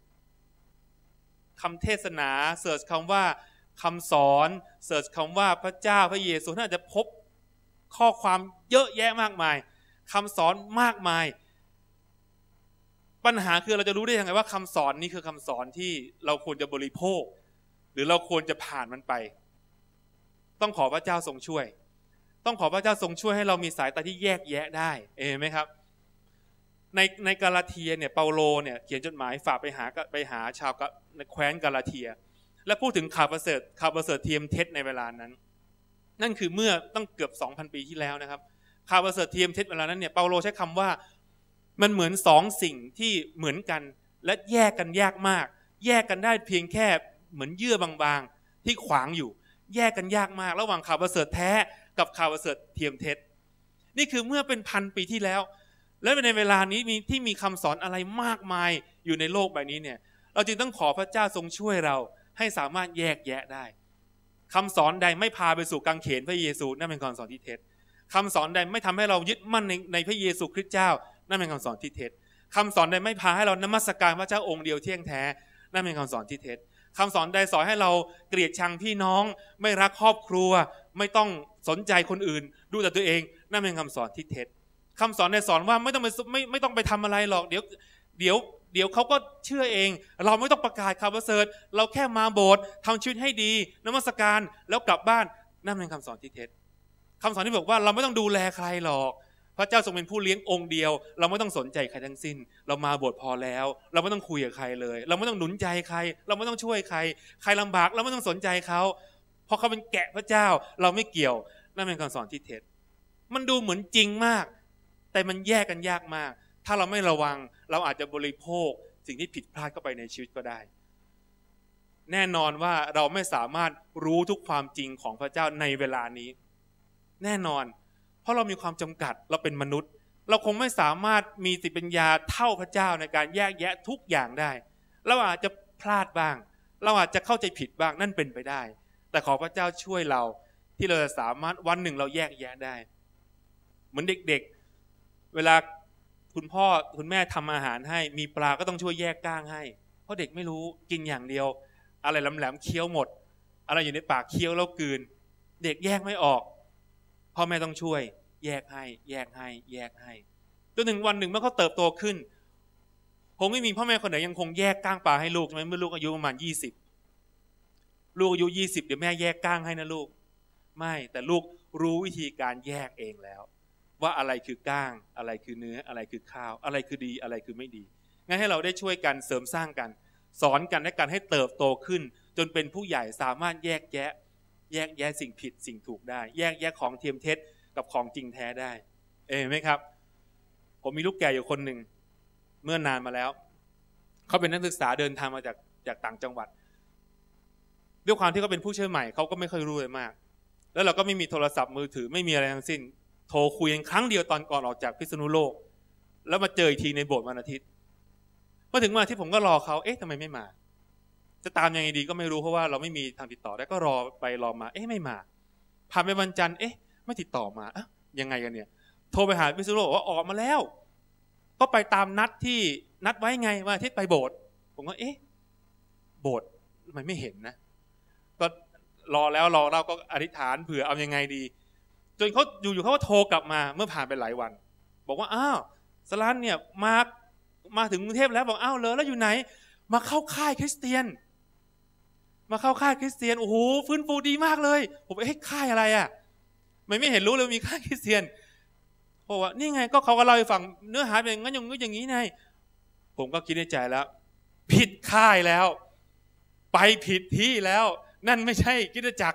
S1: คำเทศนาเสิร์ชคำว่าคำสอนเสิร์ชคำว่าพระเจ้าพระเยซูท่านอาจจะพบข้อความเยอะแยะมากมายคำสอนมากมายปัญหาคือเราจะรู้ได้ยังไงว่าคำสอนนี้คือคำสอนที่เราควรจะบริโภคหรือเราควรจะผ่านมันไปต้องขอพระเจ้าทรงช่วยต้องขอพระเจ้าทรงช่วยให้เรามีสายตาที่แยกแยะได้เห็นไหมครับในในกาลาเทียเนี่ยเปาโลเนี่ยเขียนจดหมายฝากไปหาไปหาชาวแคว้นกาลาเทียและพูดถึงข่าวประเสริฐข่าวประเสริฐเทียมเท็จในเวลานั้นนั่นคือเมื่อต้องเกือบ สองพัน ปีที่แล้วนะครับข่าวประเสริฐเทียมเท็จเวลานั้นเนี่ยเปาโลใช้คำว่ามันเหมือนสองสิ่งที่เหมือนกันและแยกกันยากมากแยกกันได้เพียงแค่เหมือนเยื่อบางๆที่ขวางอยู่แยกกันยากมากระหว่างข่าวประเสริฐแท้กับข่าวประเสริฐเทียมเท็จนี่คือเมื่อเป็นพันปีที่แล้วและในเวลานี้มีที่มีคำสอนอะไรมากมายอยู่ในโลกใบนี้เนี่ยเราจึงต้องขอพระเจ้าทรงช่วยเราให้สามารถแยกแยะได้คำสอนใดไม่พาไปสู่กางเขนพระเยซูนั่นเป็นคำสอนที่เท็จคำสอนใดไม่ทำให้เรายึดมั่นในในพระเยซูคริสต์เจ้านั่นเป็นคำสอนที่เท็จคำสอนใดไม่พาให้เรานมัสการพระเจ้าองค์เดียวเที่ยงแท้นั่นเป็นคำสอนที่เท็จคำสอนใดสอนให้เราเกลียดชังพี่น้องไม่รักครอบครัวไม่ต้องสนใจคนอื่นดูแต่ตัวเองนั่นเป็นคำสอนที่เท็จคำสอนใดสอนว่าไม่ต้องไปไม่ไม่ต้องไปทำอะไรหรอกเดี๋ยวเดี๋ยวเดี๋ยวเขาก็เชื่อเองเราไม่ต้องประกาศข่าวประเสริฐเราแค่มาโบสถ์ทำชีวิตให้ดีนมัสการแล้วกลับบ้านนั่นเป็นคำสอนที่เท็จคำสอนที่บอกว่าเราไม่ต้องดูแลใครหรอกพระเจ้าทรงเป็นผู้เลี้ยงองค์เดียวเราไม่ต้องสนใจใครทั้งสิ้นเรามาโบสถ์พอแล้วเราไม่ต้องคุยกับใครเลยเราไม่ต้องหนุนใจใครเราไม่ต้องช่วยใครใครลำบากเราไม่ต้องสนใจเขาเพราะเขาเป็นแกะพระเจ้าเราไม่เกี่ยวนั่นเป็นคำสอนที่เท็จมันดูเหมือนจริงมากแต่มันแยกกันยากมากถ้าเราไม่ระวังเราอาจจะบริโภคสิ่งที่ผิดพลาดเข้าไปในชีวิตก็ได้แน่นอนว่าเราไม่สามารถรู้ทุกความจริงของพระเจ้าในเวลานี้แน่นอนเพราะเรามีความจำกัดเราเป็นมนุษย์เราคงไม่สามารถมีสติปัญญาเท่าพระเจ้าในการแยกแยะทุกอย่างได้เราอาจจะพลาดบ้างเราอาจจะเข้าใจผิดบ้างนั่นเป็นไปได้แต่ขอพระเจ้าช่วยเราที่เราจะสามารถวันหนึ่งเราแยกแยะได้เหมือนเด็กๆเวลาคุณพ่อคุณแม่ทำอาหารให้มีปลาก็ต้องช่วยแยกก้างให้เพราะเด็กไม่รู้กินอย่างเดียวอะไรแหลมๆเคี้ยวหมดอะไรอยู่ในปากเคี้ยวแล้วกลืนเด็กแยกไม่ออกพ่อแม่ต้องช่วยแยกให้แยกให้แยกให้จนถึงวันหนึ่งเมื่อเขาเติบโตขึ้นคงไม่มีพ่อแม่คนไหนยังคงแยกก้างปลาให้ลูกใช่ไหมเมื่อลูกอายุประมาณยี่สิบลูกอายุยี่สิบเดี๋ยวแม่แยกก้างให้นะลูกไม่แต่ลูกรู้วิธีการแยกเองแล้วว่าอะไรคือก้างอะไรคือเนื้ออะไรคือข้าวอะไรคือดีอะไรคือไม่ดีงั้นให้เราได้ช่วยกันเสริมสร้างกันสอนกันและกันให้เติบโตขึ้นจนเป็นผู้ใหญ่สามารถแยกแยะแยกแยะสิ่งผิดสิ่งถูกได้แยกแยะของเทียมเท็จกับของจริงแท้ได้เห็นไหมครับผมมีลูกแก่อยู่คนหนึ่งเมื่อนานมาแล้วเขาเป็นนักศึกษาเดินทางมาจากจากต่างจังหวัดด้วยความที่เขาเป็นผู้เชื่อใหม่เขาก็ไม่ค่อยรู้เลยมากแล้วเราก็ไม่มีโทรศัพท์มือถือไม่มีอะไรทั้งสิ้นโทรคุยกันครั้งเดียวตอนก่อนออกจากพิษณุโลกแล้วมาเจออีกทีในโบสถ์วันอาทิตย์พอถึงวันอาทิตย์ผมก็รอเขาเอ๊ะทำไมไม่มาจะตามยังไงดีก็ไม่รู้เพราะว่าเราไม่มีทางติดต่อได้ก็รอไปรอมาเอ๊ะไม่มาผ่านไปวันจันทร์เอ๊ะไม่ติดต่อมาอ่ะยังไงกันเนี่ยโทรไปหาพิษณุโลกว่าออกมาแล้วก็ไปตามนัดที่นัดไว้ไงวันอาทิตย์ไปโบสถ์ผมก็เอ๊ะโบสถ์ทำไมไม่เห็นนะก็รอแล้วรอเราก็อธิษฐานเผื่อเอายังไงดีจนเขาอยู่ๆเขาก็โทรกลับมาเมื่อผ่านไปหลายวันบอกว่าอ้าวสลันเนี่ยมามาถึงกรุงเทพแล้วบอกอ้าวเลยแล้วอยู่ไหนมาเข้าค่ายคริสเตียนมาเข้าค่ายคริสเตียนโอ้โหฟื้นฟูดีมากเลยผมเอ๊ะค่ายอะไรอ่ะไม่ไม่เห็นรู้เลยมีค่ายคริสเตียนบอกว่านี่ไงก็เขาก็เล่าให้ฟังเนื้อหาเป็นงั้นอย่างนี้อย่างนี้ไงผมก็คิดในใจแล้วผิดค่ายแล้วไปผิดที่แล้วนั่นไม่ใช่คริสตจักร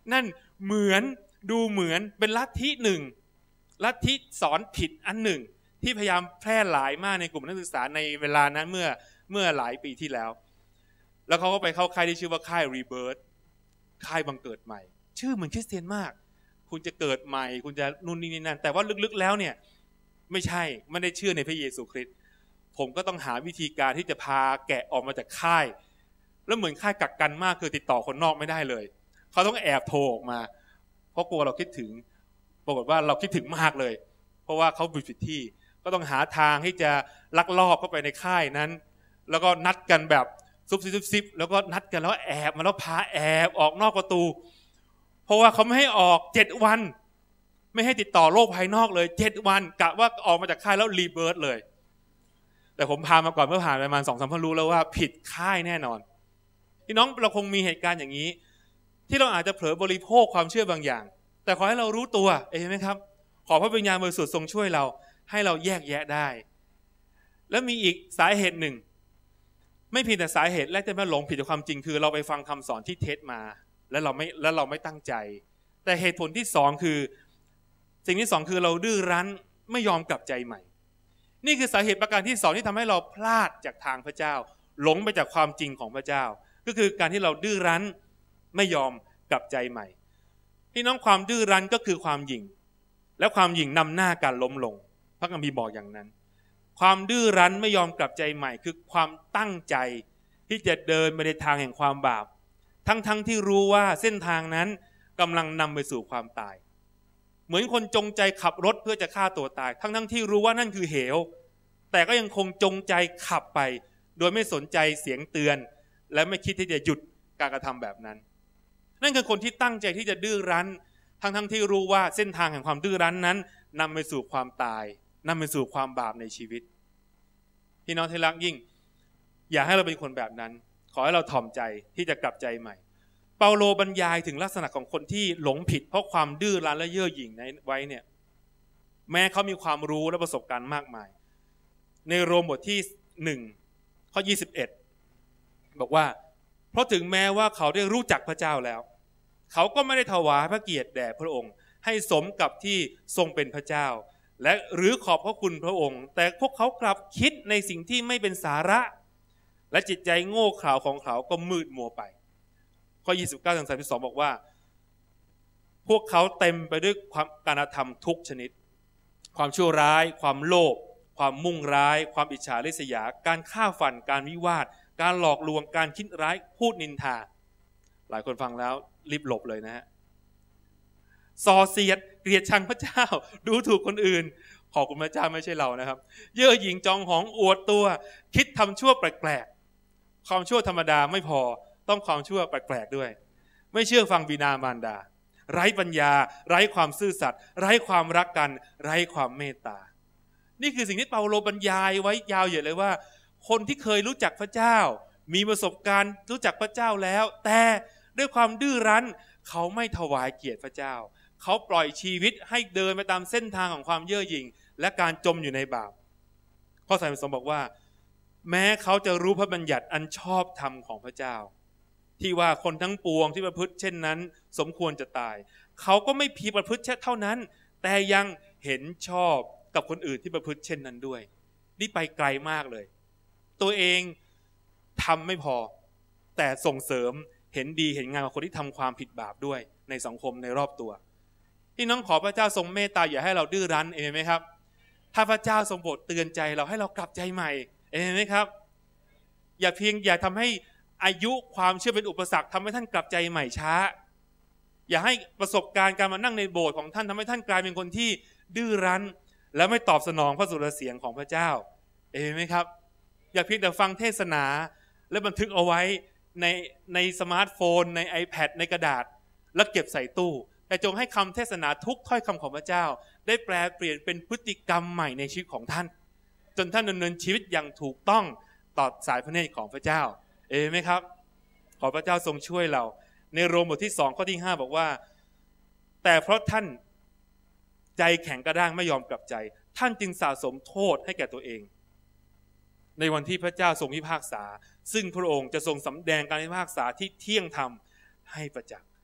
S1: นั่นเหมือนดูเหมือนเป็นลัทธิหนึ่งลัทธิสอนผิดอันหนึ่งที่พยายามแพร่หลายมากในกลุ่มนักศึกษาในเวลานั้นเมื่อเมื่อหลายปีที่แล้วแล้วเขาก็ไปเข้าค่ายที่ชื่อว่าค่ายรีเบิร์ธค่ายบังเกิดใหม่ชื่อเหมือนคริสเตียนมากคุณจะเกิดใหม่คุณจะนู่นนี่นั่นแต่ว่าลึกๆแล้วเนี่ยไม่ใช่ไม่ได้เชื่อในพระเยซูคริสต์ผมก็ต้องหาวิธีการที่จะพาแกะออกมาจากค่ายแล้วเหมือนค่ายกักกันมากคือติดต่อคนนอกไม่ได้เลยเขาต้องแอบโทรออกมาเพราะกลัวเราคิดถึงปรากฏว่าเราคิดถึงมากเลยเพราะว่าเขาบิดผิดที่ก็ต้องหาทางที่จะลักลอบเข้าไปในค่ายนั้นแล้วก็นัดกันแบบซุบซิบซุบซิบแล้วก็นัดกันแล้วแอบมาแล้วพาแอบออกนอกประตูเพราะว่าเขาไม่ให้ออกเจ็ดวันไม่ให้ติดต่อโลกภายนอกเลยเจ็ดวันกะว่าออกมาจากค่ายแล้วรีเบิร์ธเลยแต่ผมพามาก่อนเมื่อผ่านประมาณสองสามพันรู้แล้วว่าผิดค่ายแน่นอนพี่น้องเราคงมีเหตุการณ์อย่างนี้ที่เราอาจจะเผลอบริโภคความเชื่อบางอย่างแต่ขอให้เรารู้ตัวเห็นไหมครับขอพระวิญญาณบริสุทธิ์ทรงช่วยเราให้เราแยกแยะได้แล้วมีอีกสาเหตุหนึ่งไม่เพียงแต่สาเหตุแรกที่เราหลงผิดกับความจริงคือเราไปฟังคำสอนที่เท็จมาแล้วเราไม่แล้วเราไม่ตั้งใจแต่เหตุผลที่สองคือสิ่งที่สองคือเราดื้อรั้นไม่ยอมกลับใจใหม่นี่คือสาเหตุประการที่สองที่ทำให้เราพลาดจากทางพระเจ้าหลงไปจากความจริงของพระเจ้าก็คือการที่เราดื้อรั้นไม่ยอมกลับใจใหม่พี่น้องความดื้อรั้นก็คือความหยิ่งและความหยิ่งนำหน้าการล้มลงพระคัมภีร์บอกอย่างนั้นความดื้อรั้นไม่ยอมกลับใจใหม่คือความตั้งใจที่จะเดินไปในทางแห่งความบาปทั้งๆ ท, ที่รู้ว่าเส้นทางนั้นกำลังนำไปสู่ความตายเหมือนคนจงใจขับรถเพื่อจะฆ่าตัวตายทั้งๆ ท, ที่รู้ว่านั่นคือเหวแต่ก็ยังคงจงใจขับไปโดยไม่สนใจเสียงเตือนและไม่คิดที่จะหยุดการกระทำแบบนั้นนั่นคือคนที่ตั้งใจที่จะดื้อรั้นทั้งๆ ท, ที่รู้ว่าเส้นทางแห่งความดื้อรั้นนั้นนำไปสู่ความตายนำไปสู่ความบาปในชีวิตพี่น้องที่รักยิ่งอย่าให้เราเป็นคนแบบนั้นขอให้เราถ่อมใจที่จะกลับใจใหม่เปาโลบรรยายถึงลักษณะของคนที่หลงผิดเพราะความดื้อรั้นและเย่อหยิ่งไว้เนี่ยแม้เขามีความรู้และประสบการณ์มากมายในโรมบทที่หนึ่งข้อยี่สิบเอ็ดบอกว่าเพราะถึงแม้ว่าเขาได้รู้จักพระเจ้าแล้วเขาก็ไม่ได้ถวายพระเกียรติแด่พระองค์ให้สมกับที่ทรงเป็นพระเจ้าและหรือขอบพระคุณพระองค์แต่พวกเขากลับคิดในสิ่งที่ไม่เป็นสาระและจิตใจโง่เขลาของเขาก็มืดมัวไปข้อยี่สิบเก้าถึงสามสิบสองบอกว่าพวกเขาเต็มไปด้วยความการธรรมทุกชนิดความชั่วร้ายความโลภความมุ่งร้ายความอิจฉาริษยาการฆ่าฟันการวิวาทการหลอกลวงการคิดร้ายพูดนินทาหลายคนฟังแล้วรีบหลบเลยนะฮะส่อเสียดเกลียดชังพระเจ้าดูถูกคนอื่นขอบคุณพระเจ้าไม่ใช่เรานะครับเย่อหยิ่งจองหองอวดตัวคิดทำชั่วแปลกๆความชั่วธรรมดาไม่พอต้องความชั่วแปลกๆด้วยไม่เชื่อฟังบิดามารดาไร้ปัญญาไร้ความซื่อสัตย์ไร้ความรักกันไร้ความเมตตานี่คือสิ่งที่เปาโลบรรยายไว้ยาวเหยียดเลยว่าคนที่เคยรู้จักพระเจ้ามีประสบการณ์รู้จักพระเจ้าแล้วแต่ด้วยความดื้อรั้นเขาไม่ถวายเกียรติพระเจ้าเขาปล่อยชีวิตให้เดินไปตามเส้นทางของความเย่อหยิ่งและการจมอยู่ในบาปข้อสามสิบสองบอกว่าแม้เขาจะรู้พระบัญญัติอันชอบธรรมของพระเจ้าที่ว่าคนทั้งปวงที่ประพฤติเช่นนั้นสมควรจะตายเขาก็ไม่เพียงประพฤติแค่เท่านั้นแต่ยังเห็นชอบกับคนอื่นที่ประพฤติเช่นนั้นด้วยนี่ไปไกลมากเลยตัวเองทำไม่พอแต่ส่งเสริมเห็นดีเห็นงามกับคนที่ทำความผิดบาปด้วยในสังคมในรอบตัวที่น้องขอพระเจ้าทรงเมตตาอย่าให้เราดื้อรั้นเองไหมครับถ้าพระเจ้าทรงโปรดเตือนใจเราให้เรากลับใจใหม่เองไหมครับอย่าเพียงอย่าทำให้อายุความเชื่อเป็นอุปสรรคทำให้ท่านกลับใจใหม่ช้าอย่าให้ประสบการณ์การมานั่งในโบสถ์ของท่านทำให้ท่านกลายเป็นคนที่ดื้อรั้นและไม่ตอบสนองพระสุรเสียงของพระเจ้าเองไหมครับอย่าเพียงแต่ฟังเทศนาและบันทึกเอาไว้ในในสมาร์ทโฟนใน iPad ในกระดาษแล้วเก็บใส่ตู้แต่จงให้คำเทศนาทุกถ้อยคำของพระเจ้าได้แปลเปลี่ยนเป็นพฤติกรรมใหม่ในชีวิตของท่านจนท่านดำเนินชีวิตอย่างถูกต้องต่อสายพระเนตรของพระเจ้าเอเมนไหมครับขอพระเจ้าทรงช่วยเราในโรมบทที่สองข้อที่ห้าบอกว่าแต่เพราะท่านใจแข็งกระด้างไม่ยอมกลับใจท่านจึงสะสมโทษให้แก่ตัวเองในวันที่พระเจ้าทรงพิพากษาซึ่งพระองค์จะทรงสำแดงการพิพากษาที่เที่ยงธรรมให้ประจักษ์ข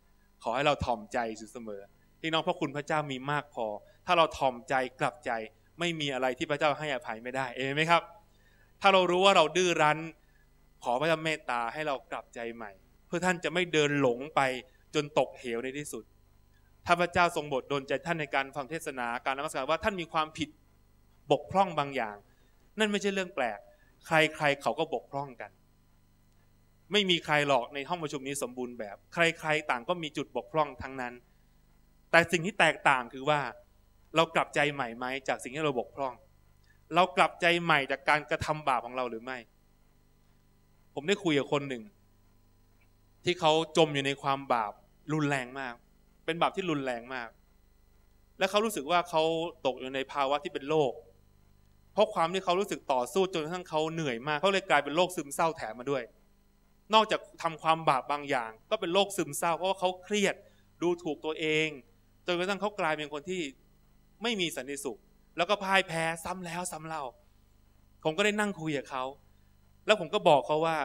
S1: ขอให้เราถ่อมใจอยู่เสมอพี่น้องพระคุณพระเจ้ามีมากพอถ้าเราถ่อมใจกลับใจไม่มีอะไรที่พระเจ้าให้อภัยไม่ได้เอเมนไหมครับถ้าเรารู้ว่าเราดื้อรั้นขอพระเจ้าเมตตาให้เรากลับใจใหม่เพื่อท่านจะไม่เดินหลงไปจนตกเหวในที่สุดถ้าพระเจ้าทรงบทดลใจท่านในการฟังเทศนาการนมัสการว่าท่านมีความผิดบกพร่องบางอย่างนั่นไม่ใช่เรื่องแปลกใครๆเขาก็บกพร่องกันไม่มีใครหรอกในห้องประชุมนี้สมบูรณ์แบบใครๆต่างก็มีจุดบกพร่องทั้งนั้นแต่สิ่งที่แตกต่างคือว่าเรากลับใจใหม่ไหมจากสิ่งที่เราบกพร่องเรากลับใจใหม่จากการกระทำบาปของเราหรือไม่ผมได้คุยกับคนหนึ่งที่เขาจมอยู่ในความบาปรุนแรงมากเป็นบาปที่รุนแรงมากและเขารู้สึกว่าเขาตกอยู่ในภาวะที่เป็นโรคเพราะความที่เขารู้สึกต่อสู้จนกระทั่งเขาเหนื่อยมากเขาเลยกลายเป็นโรคซึมเศร้าแถมมาด้วยนอกจากทำความบาปบางอย่างก็เป็นโรคซึมเศร้าเพราะว่าเขาเครียดดูถูกตัวเองจนกระทั่งเขากลายเป็นคนที่ไม่มีสันติสุขแล้วก็พ่ายแพ้ซ้ำแล้วซ้ำเล่าผมก็ได้นั่งคุยกับเขาแล้วผมก็บอกเขาว่า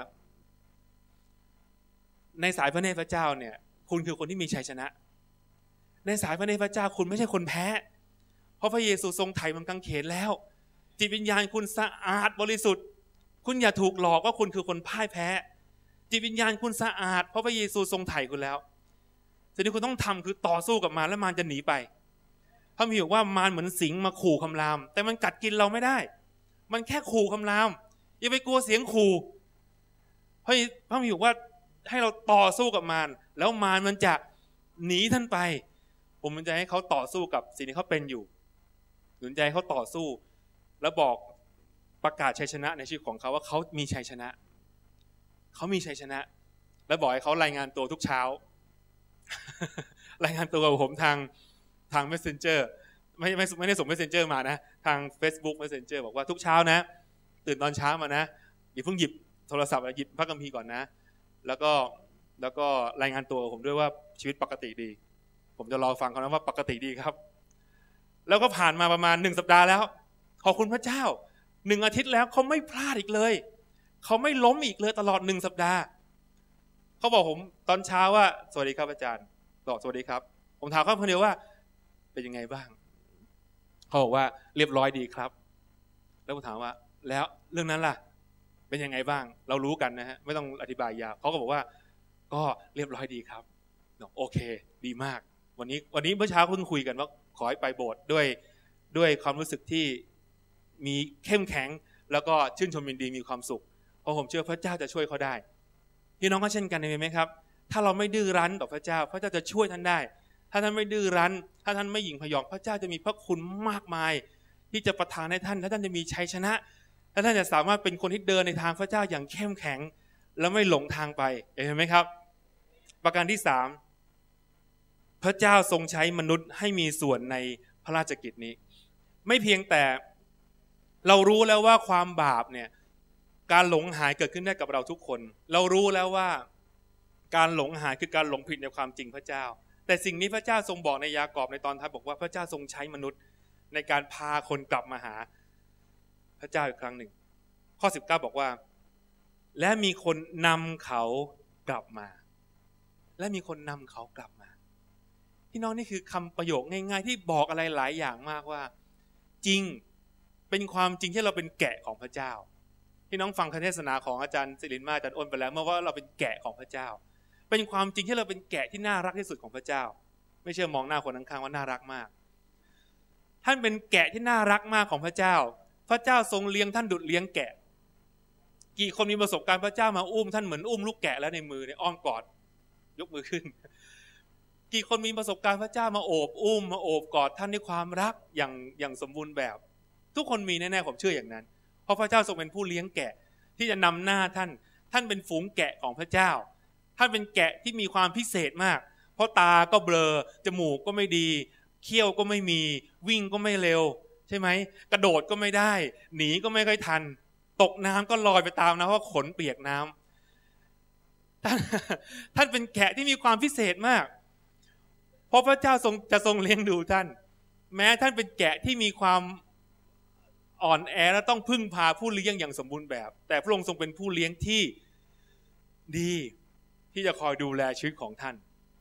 S1: ในสายพระเนตรพระเจ้าเนี่ยคุณคือคนที่มีชัยชนะในสายพระเนตรพระเจ้าคุณไม่ใช่คนแพ้เพราะพระเยซูทรงไถ่บนกางเขนแล้วจิตวิญญาณคุณสะอาดบริสุทธิ์คุณอย่าถูกหลอกว่าคุณคือคนพ่ายแพ้จิตวิญญาณคุณสะอาดเพราะพระเยซูทรงไถ่คุณแล้วสิ่งที่คุณต้องทำคือต่อสู้กับมารแล้วมารจะหนีไปพระมีบอกว่ามารเหมือนสิงมาขู่คำรามแต่มันกัดกินเราไม่ได้มันแค่ขู่คำรามอย่าไปกลัวเสียงขู่พระพระมีบอกว่าให้เราต่อสู้กับมารแล้วมารมันจะหนีท่านไปผมมันจะให้เขาต่อสู้กับสิ่งที่เขาเป็นอยู่หนุนใจให้เขาต่อสู้แล้วบอกประกาศชัยชนะในชีวิตของเขาว่าเขามีชัยชนะเขามีชัยชนะแล้วบอกให้เขารายงานตัวทุกเช้ารายงานตัวกับผมทางทาง Messenger ไม่ไม่ไม่ได้ส่ง Messenger มานะทาง Facebook Messenger บอกว่าทุกเช้านะตื่นตอนเช้ามานะอย่าเพิ่งหยิบโทรศัพท์หยิบพระคัมภีร์ก่อนนะแล้วก็แล้วก็รายงานตัวกับผมด้วยว่าชีวิตปกติดีผมจะรอฟังเขานะว่าปกติดีครับแล้วก็ผ่านมาประมาณหนึ่งสัปดาห์แล้วขอบคุณพระเจ้าหนึ่งอาทิตย์แล้วเขาไม่พลาดอีกเลยเขาไม่ล้มอีกเลยตลอดหนึ่งสัปดาห์เขาบอกผมตอนเช้าว่าสวัสดีครับอาจารย์บอกสวัสดีครับผมถามเขาคนเดียวว่าเป็นยังไงบ้างเขาบอกว่าเรียบร้อยดีครับแล้วผมถามว่าแล้วเรื่องนั้นล่ะเป็นยังไงบ้างเรารู้กันนะฮะไม่ต้องอธิบายยาวเขาก็บอกว่าก็เรียบร้อยดีครับโอเคดีมากวันนี้วันนี้เมื่อเช้าเพิ่งคุยกันว่าขอให้ไปโบสถ์ด้วยด้วยความรู้สึกที่มีเข้มแข็งแล้วก็ชื่นชมยินดีมีความสุขเพราะผมเชื่อพระเจ้าจะช่วยเขาได้พี่น้องก็เช่นกันเห็นไหมครับถ้าเราไม่ดื้อรั้นต่อพระเจ้าพระเจ้าจะช่วยท่านได้ถ้าท่านไม่ดื้อรั้นถ้าท่านไม่หยิ่งพยองพระเจ้าจะมีพระคุณมากมายที่จะประทานให้ท่านถ้าท่านจะมีชัยชนะถ้าท่านจะสามารถเป็นคนที่เดินในทางพระเจ้าอย่างเข้มแข็งและไม่หลงทางไปเห็นไหมครับประการที่สามพระเจ้าทรงใช้มนุษย์ให้มีส่วนในพระราชกิจนี้ไม่เพียงแต่เรารู้แล้วว่าความบาปเนี่ยการหลงหายเกิดขึ้นได้กับเราทุกคนเรารู้แล้วว่าการหลงหายคือการหลงผิดในความจริงพระเจ้าแต่สิ่งนี้พระเจ้าทรงบอกในยากอบในตอนท้ายบอกว่าพระเจ้าทรงใช้มนุษย์ในการพาคนกลับมาหาพระเจ้าอีกครั้งหนึ่งข้อสิบเก้าบอกว่าและมีคนนำเขากลับมาและมีคนนำเขากลับมาพี่น้องนี่คือคำประโยคง่ายๆที่บอกอะไรหลายอย่างมากว่าจริงเป็นความจริงที่เราเป็นแกะของพระเจ้าพี่น้องฟังคำเทศนาของอาจารย์ศิรินมาอาจารย์อ้นไปแล้วเมื่อว่าเราเป็นแกะของพระเจ้าเป็นความจริงที่เราเป็นแกะที่น่ารักที่สุดของพระเจ้าไม่เชื่อมองหน้าคนข้างๆว่าน่ารักมากท่านเป็นแกะที่น่ารักมากของพระเจ้าพระเจ้าทรงเลี้ยงท่านดุจเลี้ยงแกะกี่คนมีประสบการณ์พระเจ้ามาอุ้มท่านเหมือนอุ้มลูกแกะแล้วในมือในอ้อมกอดยกมือขึ้นกี่คนมีประสบการณ์พระเจ้ามาโอบอุ้มมาโอบกอดท่านด้วยความรักอย่างอย่างสมบูรณ์แบบทุกคนมีแน่ๆผมเชื่ออย่างนั้นเพราะพระเจ้าทรงเป็นผู้เลี้ยงแกะที่จะนำหน้าท่านท่านเป็นฝูงแกะของพระเจ้าท่านเป็นแกะที่มีความพิเศษมากเพราะตาก็เบลอจมูกก็ไม่ดีเขี้ยวก็ไม่มีวิ่งก็ไม่เร็วใช่ไหมกระโดดก็ไม่ได้หนีก็ไม่ค่อยทันตกน้ำก็ลอยไปตามนะเพราะขนเปียกน้ำท่านท่านเป็นแกะที่มีความพิเศษมากเพราะพระเจ้าทรงจะทรงเลี้ยงดูท่านแม้ท่านเป็นแกะที่มีความอ่อนแอและต้องพึ่งพาผู้เลี้ยงอย่างสมบูรณ์แบบแต่พระองค์ทรงเป็นผู้เลี้ยงที่ดีที่จะคอยดูแลชีวิตของท่าน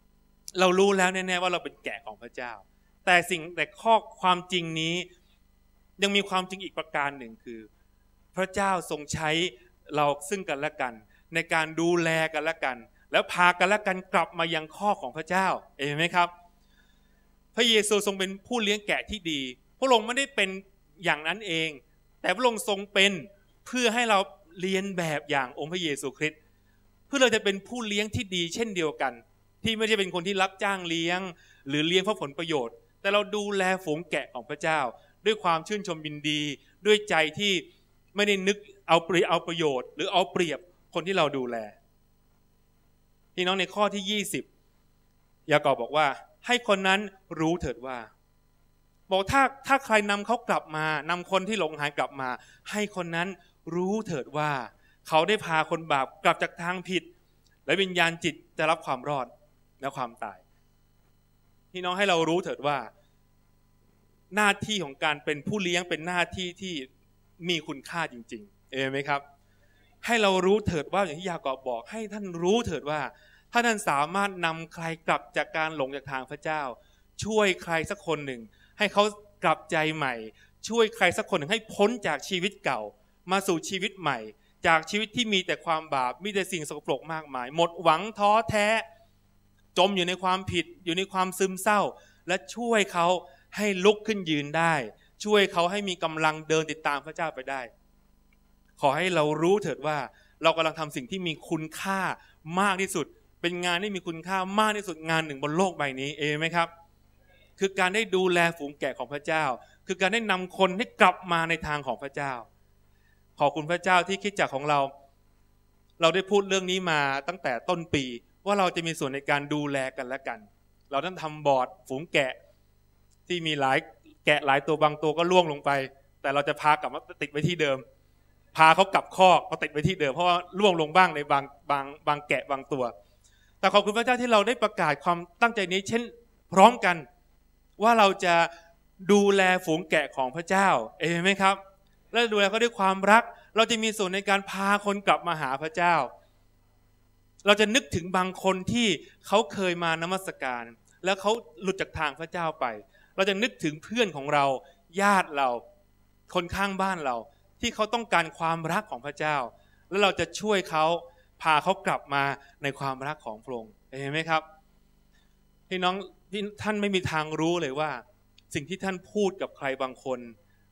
S1: เรารู้แล้วแน่ๆว่าเราเป็นแกะของพระเจ้าแต่สิ่งแต่ข้อความจริงนี้ยังมีความจริงอีกประการหนึ่งคือพระเจ้าทรงใช้เราซึ่งกันและกันในการดูแลกันและกันแล้วพากันและกันกลับมายังข้อของพระเจ้าเห็นไหมครับพระเยซูทรงเป็นผู้เลี้ยงแกะที่ดีพระองค์ไม่ได้เป็นอย่างนั้นเองแต่พระองค์ทรงเป็นเพื่อให้เราเรียนแบบอย่างองค์พระเยซูคริสต์เพื่อเราจะเป็นผู้เลี้ยงที่ดีเช่นเดียวกันที่ไม่ใช่เป็นคนที่รับจ้างเลี้ยงหรือเลี้ยงเพราะผลประโยชน์แต่เราดูแลฝูงแกะของพระเจ้าด้วยความชื่นชมยินดีด้วยใจที่ไม่ได้นึกเอาเปรียบเอาประโยชน์หรือเอาเปรียบคนที่เราดูแลพี่น้องในข้อที่ยี่สิบยากอบบอกว่าให้คนนั้นรู้เถิดว่าบอกถ้าถ้าใครนำเขากลับมานำคนที่หลงหายกลับมาให้คนนั้นรู้เถิดว่าเขาได้พาคนบาปกลับจากทางผิดและวิญญาณจิตจะรับความรอดและความตายพี่น้องให้เรารู้เถิดว่าหน้าที่ของการเป็นผู้เลี้ยงเป็นหน้าที่ที่มีคุณค่าจริงๆเออไหมครับให้เรารู้เถิดว่าอย่างที่ยากอบบอกให้ท่านรู้เถิดว่าถ้าท่านสามารถนำใครกลับจากการหลงจากทางพระเจ้าช่วยใครสักคนหนึ่งให้เขากลับใจใหม่ช่วยใครสักคนหนึ่งให้พ้นจากชีวิตเก่ามาสู่ชีวิตใหม่จากชีวิตที่มีแต่ความบาปมีแต่สิ่งสกปรกมากมายหมดหวังท้อแท้จมอยู่ในความผิดอยู่ในความซึมเศร้าและช่วยเขาให้ลุกขึ้นยืนได้ช่วยเขาให้มีกำลังเดินติดตามพระเจ้าไปได้ขอให้เรารู้เถิดว่าเรากำลังทำสิ่งที่มีคุณค่ามากที่สุดเป็นงานที่มีคุณค่ามากที่สุดงานหนึ่งบนโลกใบนี้เองไหมครับคือการได้ดูแลฝูงแกะของพระเจ้าคือการได้นำคนให้กลับมาในทางของพระเจ้าขอบคุณพระเจ้าที่คริสตจักรของเราเราได้พูดเรื่องนี้มาตั้งแต่ต้นปีว่าเราจะมีส่วนในการดูแลกันและกันเราต้องทำบอร์ดฝูงแกะที่มีหลายแกะหลายตัวบางตัวก็ล่วงลงไปแต่เราจะพากลับมาติดไว้ที่เดิมพาเขากลับคอกเขาติดไว้ที่เดิมเพราะว่าล่วงลงบ้างในบางบางบางแกะบางตัวแต่ขอบคุณพระเจ้าที่เราได้ประกาศความตั้งใจนี้เช่นพร้อมกันว่าเราจะดูแลฝูงแกะของพระเจ้าเองไหมครับและดูแลเขาด้วยความรักเราจะมีส่วนในการพาคนกลับมาหาพระเจ้าเราจะนึกถึงบางคนที่เขาเคยมานมัสการแล้วเขาหลุดจากทางพระเจ้าไปเราจะนึกถึงเพื่อนของเราญาติเราคนข้างบ้านเราที่เขาต้องการความรักของพระเจ้าแล้วเราจะช่วยเขาพาเขากลับมาในความรักของพระองค์เห็นไหมครับพี่น้องที่ท่านไม่มีทางรู้เลยว่าสิ่งที่ท่านพูดกับใครบางคน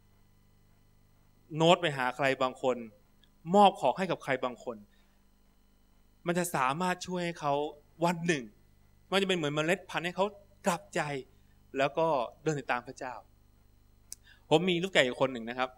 S1: โน้ตไปหาใครบางคนมอบของให้กับใครบางคนมันจะสามารถช่วยให้เขาวันหนึ่งมันจะเป็นเหมือนเมล็ดพันธุ์ให้เขากลับใจแล้วก็เดินตามพระเจ้าผมมีลูกไก่อีกคนหนึ่งนะครับ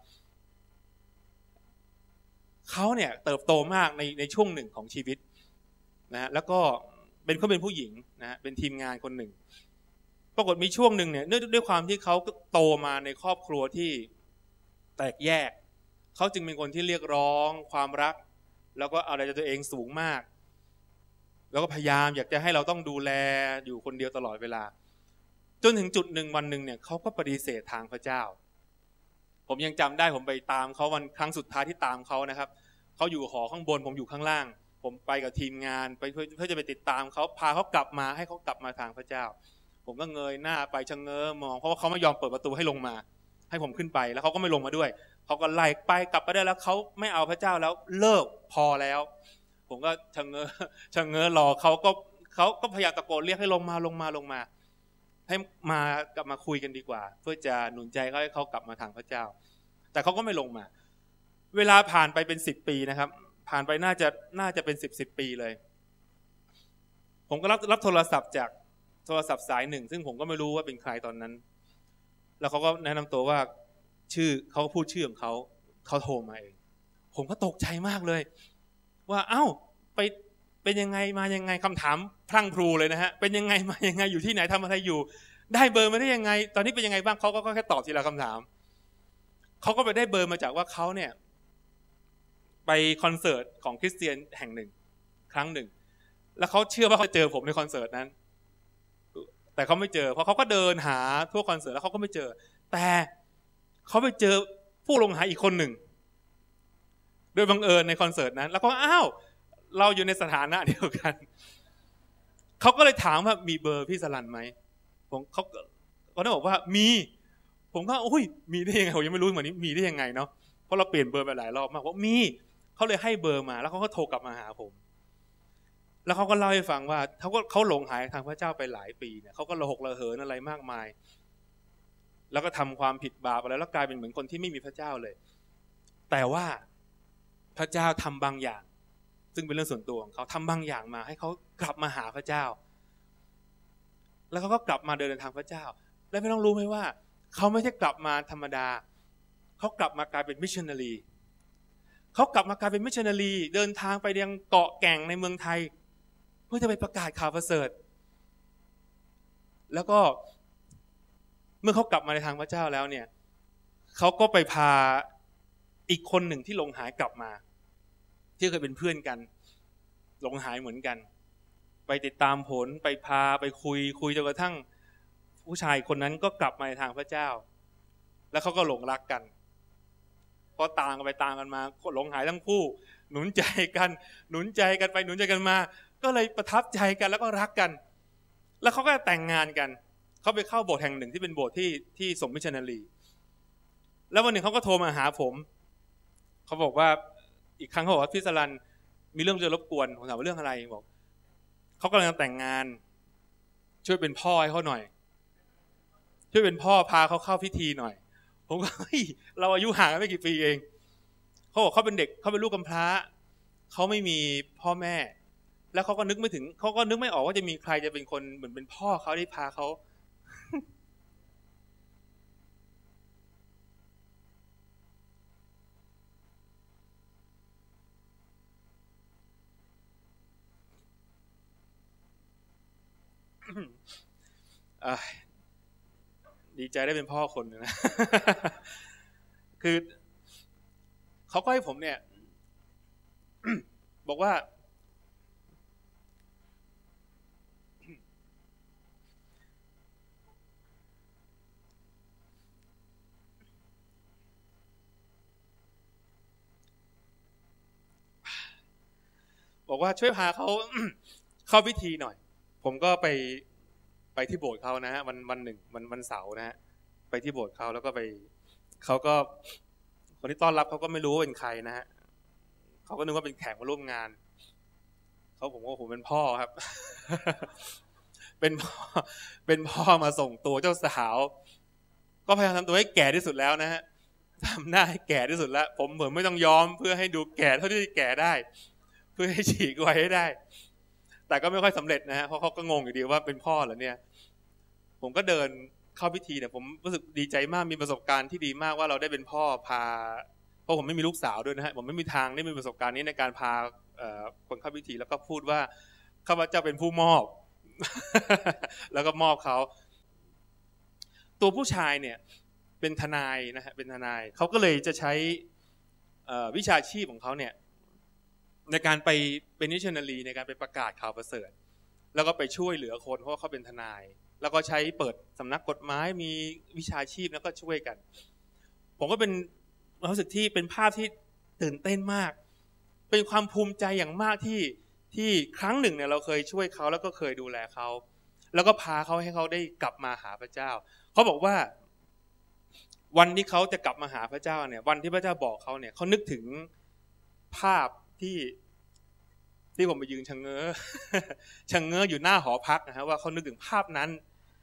S1: เขาเนี่ยเติบโตมากในในช่วงหนึ่งของชีวิตนะแล้วก็เป็นเขาเป็นผู้หญิงนะเป็นทีมงานคนหนึ่งปรากฏมีช่วงหนึ่งเนี่ยด้วยความที่เขาโตมาในครอบครัวที่แตกแยกเขาจึงเป็นคนที่เรียกร้องความรักแล้วก็เอาอะไรจากตัวเองสูงมากแล้วก็พยายามอยากจะให้เราต้องดูแลอยู่คนเดียวตลอดเวลาจนถึงจุดหนึ่งวันหนึ่งเนี่ยเขาก็ปฏิเสธทางพระเจ้าผมยังจำได้ผมไปตามเขาวันครั้งสุดท้ายที่ตามเขานะครับเขาอยู่หอข้างบนผมอยู่ข้างล่างผมไปกับทีมงานไปเพื่อเพื่อจะไปติดตามเขาพาเขากลับมาให้เขากลับมาทางพระเจ้าผมก็เงยหน้าไปชะเง้อมองเพราะว่าเขาไม่ยอมเปิดประตูให้ลงมาให้ผมขึ้นไปแล้วเขาก็ไม่ลงมาด้วยเขาก็ไล่ไปกลับไปได้แล้วเขาไม่เอาพระเจ้าแล้วเลิกพอแล้วผมก็ชะเง้อชะเง้อรอเขาก็เขาก็พยายามตะโกนเรียกให้ลงมาลงมาลงมาให้มากลับมาคุยกันดีกว่าเพื่อจะหนุนใจเขาให้เขากลับมาทางพระเจ้าแต่เขาก็ไม่ลงมาเวลาผ่านไปเป็นสิบปีนะครับผ่านไปน่าจะน่าจะเป็นสิบสิบปีเลยผมก็รับรับโทรศัพท์จากโทรศัพท์สายหนึ่งซึ่งผมก็ไม่รู้ว่าเป็นใครตอนนั้นแล้วเขาก็แนะนำตัวว่าชื่อเขาพูดชื่อของเขาเขาโทรมาเองผมก็ตกใจมากเลยว่าเอ้าไปเป็นยังไงมายังไงคำถามพลั่งพลูเลยนะฮะเป็นยังไงมายังไงอยู่ที่ไหนทำอะไรอยู่ได้เบอร์มาได้ยังไงตอนนี้เป็นยังไงบ้างเขาก็แค่ตอบทีละคำถามเขาก็ไปได้เบอร์มาจากว่าเขาเนี่ยไปคอนเสิร์ตของคริสเตียนแห่งหนึ่งครั้งหนึ่งแล้วเขาเชื่อว่าเขาเจอผมในคอนเสิร์ตนั้นแต่เขาไม่เจอเพราะเขาก็เดินหาทั่วคอนเสิร์ตแล้วเขาก็ไม่เจอแต่เขาไปเจอผู้ลงหาอีกคนหนึ่งโดยบังเอิญในคอนเสิร์ตนั้นแล้วก็อ้าวเราอยู่ในสถานะเดียวกันเขาก็เลยถามว่ามีเบอร์พี่สลันไหมผมเขาเขาได้บอกว่ามีผมก็โอ้ยมีได้ยังไงผมยังไม่รู้เหมือนนี้มีได้ยังไงเนาะเพราะเราเปลี่ยนเบอร์ไปหลายรอบมากว่ามีเขาเลยให้เบอร์มาแล้วเขาก็โทรกลับมาหาผมแล้วเขาก็เล่าให้ฟังว่าเขาก็เขาหลงหายทางพระเจ้าไปหลายปีเนี่ยเขาก็ระหกระเหินอะไรมากมายแล้วก็ทำความผิดบาปอะไรแล้วกลายเป็นเหมือนคนที่ไม่มีพระเจ้าเลยแต่ว่าพระเจ้าทำบางอย่างซึ่งเป็นเรื่องส่วนตัวของเขาทำบางอย่างมาให้เขากลับมาหาพระเจ้าแล้วเขาก็กลับมาเดินทางพระเจ้าและไม่ต้องรู้ไหมว่าเขาไม่ใช่กลับมาธรรมดาเขากลับมากลายเป็นมิชชันนารีเขากลับมากลายเป็นมิชชันนารีเดินทางไปยังเกาะแก่งในเมืองไทยเพื่อจะไปประกาศข่าวประเสริฐแล้วก็เมื่อเขากลับมาในทางพระเจ้าแล้วเนี่ยเขาก็ไปพาอีกคนหนึ่งที่หลงหายกลับมาที่เคยเป็นเพื่อนกันหลงหายเหมือนกันไปติดตามผลไปพาไปคุยคุยจนกระทั่งผู้ชายคนนั้นก็กลับมาในทางพระเจ้าแล้วเขาก็หลงรักกันพอต่างกันไปต่างกันมาก็หลงหายทั้งคู่หนุนใจกันหนุนใจกันไปหนุนใจกันมาก็เลยประทับใจกันแล้วก็รักกันแล้วเขาก็แต่งงานกันเขาไปเข้าโบสถ์แห่งหนึ่งที่เป็นโบสถ์ที่ที่สมมิชชันนารีแล้ววันหนึ่งเขาก็โทรมาหาผมเขาบอกว่าอีกครั้งเขาบอกว่าพี่สลันมีเรื่องจะรบกวนผมถามว่าเรื่องอะไรบอกเขากำลังจะแต่งงานช่วยเป็นพ่อให้เขาหน่อยช่วยเป็นพ่อพาเขาเข้าพิธีหน่อยผมก็เฮ้ยเราอายุห่างกันไม่กี่ปีเองเขาบอกเขาเป็นเด็กเขาเป็นลูกกำพร้าเขาไม่มีพ่อแม่แล้วเขาก็นึกไม่ถึงเขาก็นึกไม่ออกว่าจะมีใครจะเป็นคนเหมือนเป็นพ่อเขาที่พาเขาดีใจได้เป็นพ่อคนนะ คือเขาก็ให้ผมเนี่ย บอกว่าบอกว่าช่วยพาเขา เข้าพิธีหน่อยผมก็ไปไปที่โบสถ์เขานะฮะวันวันหนึ่งวันวันเสาร์นะฮะไปที่โบสถ์เขาแล้วก็ไปเขาก็คนที่ต้อนรับเขาก็ไม่รู้ว่าเป็นใครนะฮะเขาก็นึกว่าเป็นแขกมาร่วมงานเขาผมว่าผมเป็นพ่อครับ เป็นพ่อเป็นพ่อมาส่งตัวเจ้าสาวก็พยายามทำตัวให้แก่ที่สุดแล้วนะฮะทำหน้าให้แก่ที่สุดแล้วผมเหมือนไม่ต้องยอมเพื่อให้ดูแก่เท่าที่แก่ได้เพื่อให้ฉีกไว้ให้ได้แต่ก็ไม่ค่อยสำเร็จนะฮะเพราะเขาก็งงอยู่ดีว่าเป็นพ่อเหรอเนี่ยผมก็เดินเข้าพิธีเนี่ยผมรู้สึกดีใจมากมีประสบการณ์ที่ดีมากว่าเราได้เป็นพ่อพาเพราะผมไม่มีลูกสาวด้วยนะฮะผมไม่มีทางได้มีประสบการณ์นี้ในการพาคนเข้าพิธีแล้วก็พูดว่าข้าพเจ้าเป็นผู้มอบ แล้วก็มอบเขาตัวผู้ชายเนี่ยเป็นทนายนะฮะเป็นทนายเขาก็เลยจะใช้วิชาชีพของเขาเนี่ยในการไปเป็นมิชชันนารีในการไปประกาศข่าวประเสริฐแล้วก็ไปช่วยเหลือคนเพราะว่าเขาเป็นทนายแล้วก็ใช้เปิดสำนักกฎหมายมีวิชาชีพแล้วก็ช่วยกันผมก็เป็นรู้สึกที่เป็นภาพที่ตื่นเต้นมากเป็นความภูมิใจอย่างมากที่ที่ครั้งหนึ่งเนี่ยเราเคยช่วยเขาแล้วก็เคยดูแลเขาแล้วก็พาเขาให้เขาได้กลับมาหาพระเจ้าเขาบอกว่าวันที่เขาจะกลับมาหาพระเจ้าเนี่ยวันที่พระเจ้าบอกเขาเนี่ยเขานึกถึงภาพที่ที่ผมไปยืนชะเง้อชะเง้ออยู่หน้าหอพักนะฮะว่าเขานึกถึงภาพนั้น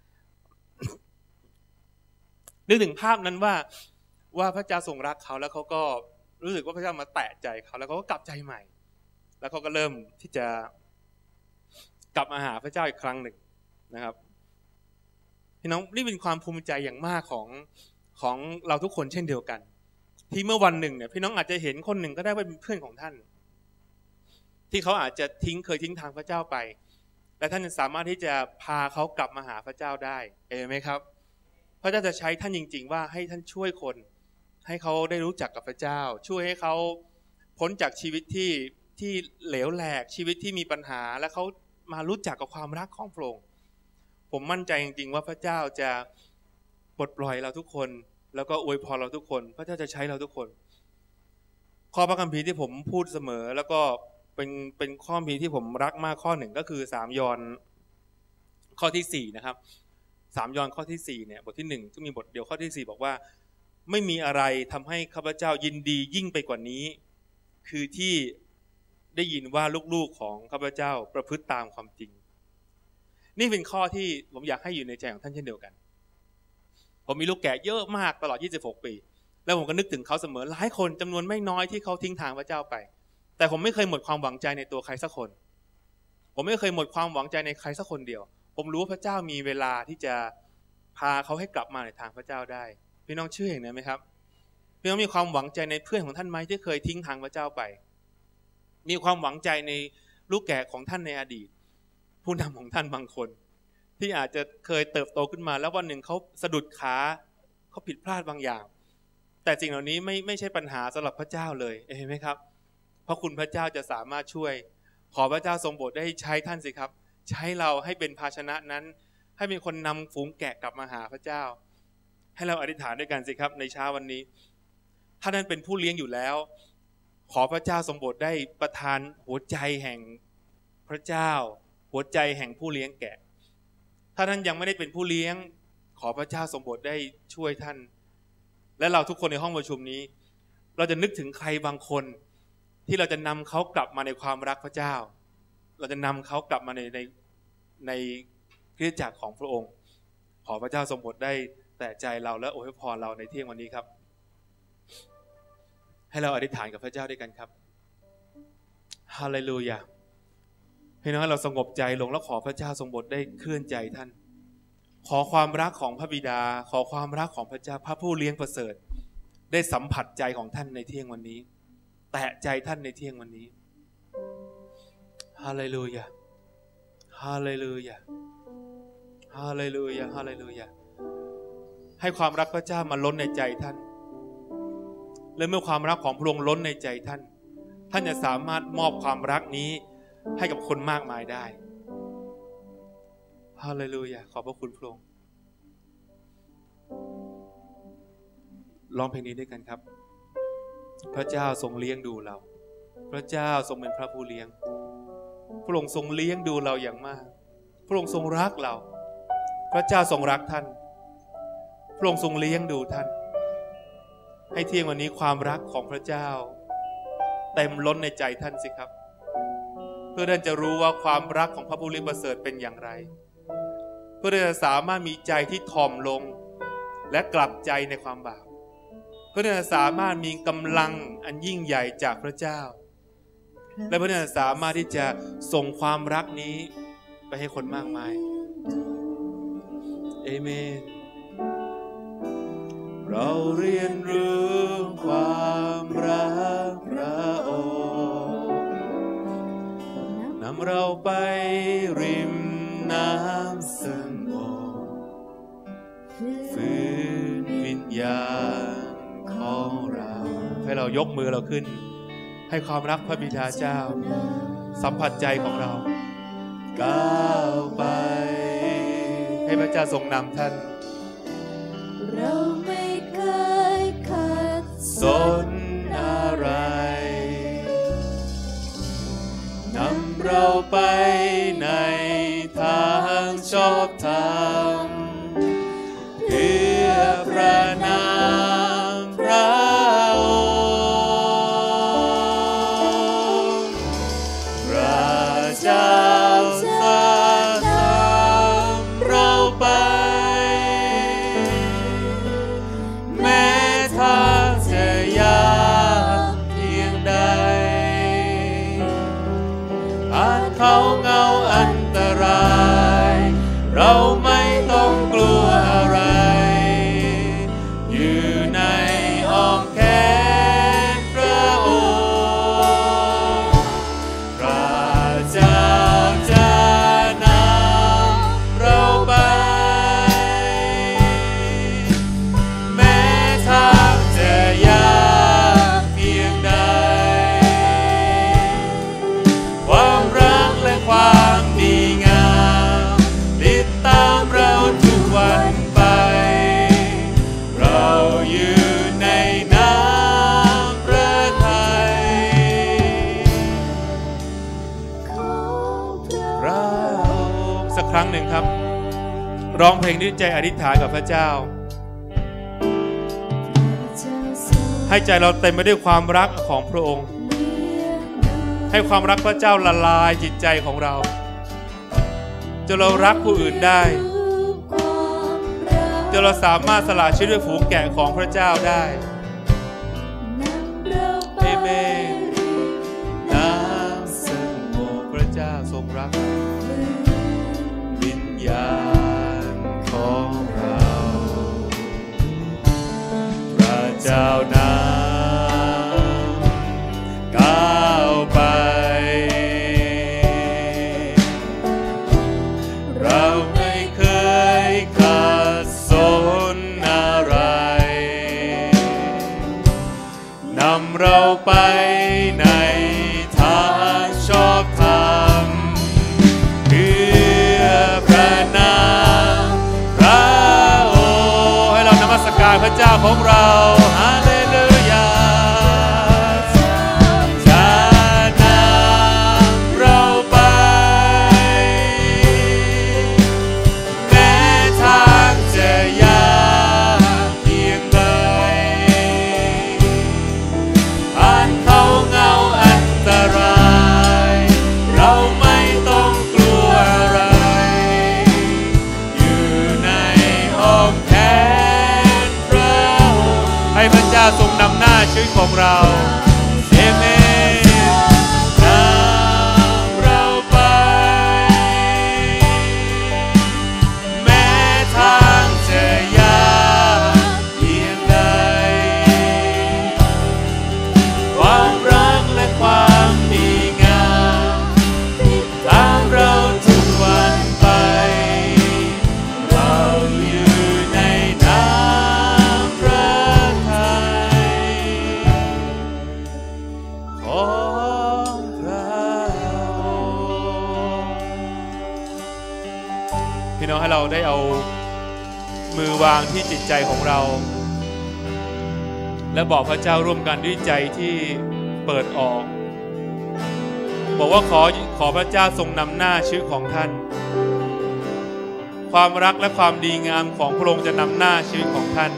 S1: นึกถึงภาพนั้นว่าว่าพระเจ้าทรงรักเขาแล้วเขาก็รู้สึกว่าพระเจ้ามาแตะใจเขาแล้วเขาก็กลับใจใหม่แล้วเขาก็เริ่มที่จะกลับมาหาพระเจ้าอีกครั้งหนึ่งนะครับพี่น้องนี่เป็นความภูมิใจอย่างมากของของเราทุกคนเช่นเดียวกันที่เมื่อวันหนึ่งเนี่ยพี่น้องอาจจะเห็นคนหนึ่งก็ได้ว่าเป็นเพื่อนของท่านที่เขาอาจจะทิ้งเคยทิ้งทางพระเจ้าไปและท่านสามารถที่จะพาเขากลับมาหาพระเจ้าได้เอเมนไหมครับพระเจ้าจะใช้ท่านจริงๆว่าให้ท่านช่วยคนให้เขาได้รู้จักกับพระเจ้าช่วยให้เขาพ้นจากชีวิตที่ที่เหลวแหลกชีวิตที่มีปัญหาและเขามารู้จักกับความรักของพระองค์ผมมั่นใจจริงๆว่าพระเจ้าจะปลดปล่อยเราทุกคนแล้วก็อวยพรเราทุกคนพระเจ้าจะใช้เราทุกคนข้อพระคัมภีร์ที่ผมพูดเสมอแล้วก็เป็นเป็นข้อคัมภีร์ที่ผมรักมากข้อหนึ่งก็คือสามยอห์นข้อที่สี่นะครับสามยอห์นข้อที่สี่เนี่ยบทที่หนึ่งก็มีบทเดียวข้อที่สี่บอกว่าไม่มีอะไรทำให้ข้าพเจ้ายินดียิ่งไปกว่านี้คือที่ได้ยินว่าลูกๆของข้าพเจ้าประพฤติตามความจริงนี่เป็นข้อที่ผมอยากให้อยู่ในใจของท่านเช่นเดียวกันผมมีลูกแกะเยอะมากตลอดยี่สิบหกปีแล้วผมก็นึกถึงเขาเสมอหลายคนจำนวนไม่น้อยที่เขาทิ้งทางพระเจ้าไปแต่ผมไม่เคยหมดความหวังใจในตัวใครสักคนผมไม่เคยหมดความหวังใจในใครสักคนเดียวผมรู้ว่าพระเจ้ามีเวลาที่จะพาเขาให้กลับมาในทางพระเจ้าได้พี่น้องเชื่ออย่างนั้นไหมครับพี่น้องมีความหวังใจในเพื่อนของท่านไหมที่เคยทิ้งทางพระเจ้าไปมีความหวังใจในลูกแกะของท่านในอดีตผู้นำของท่านบางคนที่อาจจะเคยเติบโตขึ้นมาแล้ววันหนึ่งเขาสะดุดขาเขาผิดพลาดบางอย่างแต่สิ่งเหล่านี้ไม่ไม่ใช่ปัญหาสำหรับพระเจ้าเลยเห็นไหมครับเพราะคุณพระเจ้าจะสามารถช่วยขอพระเจ้าทรงโปรดได้ใช้ท่านสิครับใช้เราให้เป็นภาชนะนั้นให้เป็นคนนำฝูงแกะกลับมาหาพระเจ้าให้เราอธิษฐานด้วยกันสิครับในเช้าวันนี้ถ้าท่านเป็นผู้เลี้ยงอยู่แล้วขอพระเจ้าทรงโปรดได้ประทานหัวใจแห่งพระเจ้าหัวใจแห่งผู้เลี้ยงแกะถ้าท่านยังไม่ได้เป็นผู้เลี้ยงขอพระเจ้าทรงโปรดได้ช่วยท่านและเราทุกคนในห้องประชุมนี้เราจะนึกถึงใครบางคนที่เราจะนำเขากลับมาในความรักพระเจ้าเราจะนำเขากลับมาในในในคริสตจักรของพระองค์ขอพระเจ้าทรงโปรดได้แต่ใจเราและอวยพรเราในเที่ยงวันนี้ครับให้เราอธิษฐานกับพระเจ้าด้วยกันครับฮาเลลูยาให้น้องเราสงบใจลงแล้วขอพระเจ้าทรงโปรดได้เคลื่อนใจท่านขอความรักของพระบิดาขอความรักของพระเจ้าพระผู้เลี้ยงประเสริฐได้สัมผัสใจของท่านในเที่ยงวันนี้แตะใจท่านในเที่ยงวันนี้ฮาเลลูยาฮาเลลูยาฮาเลลูยาฮาเลลูยาให้ความรักพระเจ้ามาล้นในใจท่านและเมื่อความรักของพระองค์ล้นในใจท่านท่านจะสามารถมอบความรักนี้ให้กับคนมากมายได้ฮาเลลูยาขอบพระคุณพระองค์ร้องเพลงนี้ด้วยกันครับพระเจ้าทรงเลี้ยงดูเราพระเจ้าทรงเป็นพระผู้เลี้ยงพระองค์ทรงเลี้ยงดูเราอย่างมากพระองค์ทรงรักเราพระเจ้าทรงรักท่านพระองค์ทรงเลี้ยงดูท่านให้เที่ยงวันนี้ความรักของพระเจ้าเต็มล้นในใจท่านสิครับเพื่อท่านจะรู้ว่าความรักของพระผู้เลี้ยงประเสริฐเป็นอย่างไรเพื่อท่านจะสามารถมีใจที่ถ่อมลงและกลับใจในความบาปเพื่อท่านจะสามารถมีกำลังอันยิ่งใหญ่จากพระเจ้าและเพื่อท่านจะสามารถที่จะส่งความรักนี้ไปให้คนมากมายเอเมนเราเรียนรู้ความรักพระองค์นำเราไปริมน้ำสงบฟื้นวิญญาณของเราให้เรายกมือเราขึ้นให้ความรักพระบิดาเจ้าสัมผัสใจของเราก้าวไปให้พระเจ้าทรงนำท่าน
S2: เราไม่เคยขัดสนอะไรนำเราไปในทางชอบธรรมเพื่อพระนามพระองค์พระเจ้าสร้างเราไปเขาเงาอันตรายเราไม่ต้องกลัวอะไรอยู่ในอ้อมแขนพระองค์พระเจ้าจะนำเราไปแม้ทางจะยากเพียงใดความความดีงามติดตามเราทุกวัน
S1: ร้องเพลงด้วยใจอธิษฐานกับพระเจ้าให้ใจเราเต็มไปด้วยความรักของพระองค์ให้ความรักพระเจ้าละลายจิตใจของเราจนเรารักผู้อื่นได้จนเราสามารถสละชีวิตด้วยฝูงแกะของพระเจ้าได้เอเมนน้ำสงบพระเจ้าทรงรักวิญญาณของเราพระเจ้าน้ำก้าวไปเราไม่เคยขาดสนอะไรนำเราไปในทางชอบธรรมเพื่อพระนามพระองค์ให้เรานมัสการพระเจ้าของเราฮาเลลูยาจะนำเราไปแม้ทางจะยากเพียงใดผ่านเขาเงาอันตรายเราไม่ต้องกลัวอะไรอยู่ในอ้อมแขนพระองค์ให้พระเจ้าทรงนำหน้าชีวิตของเราเอเมนนำเราไปแม้ทางจะยากเพียงใดความรักและความดีงามตามเราทุกวันไปเราอยู่ในน้ำพระทัยของพระองค์พี่น้องให้เราได้เอามือวางที่จิตใจของเราและบอกพระเจ้าร่วมกันด้วยใจที่เปิดออกบอกว่าขอขอพระเจ้าทรงนำหน้าชีวิตของท่านความรักและความดีงามของพระองค์จะนำหน้าชีวิตของท่าน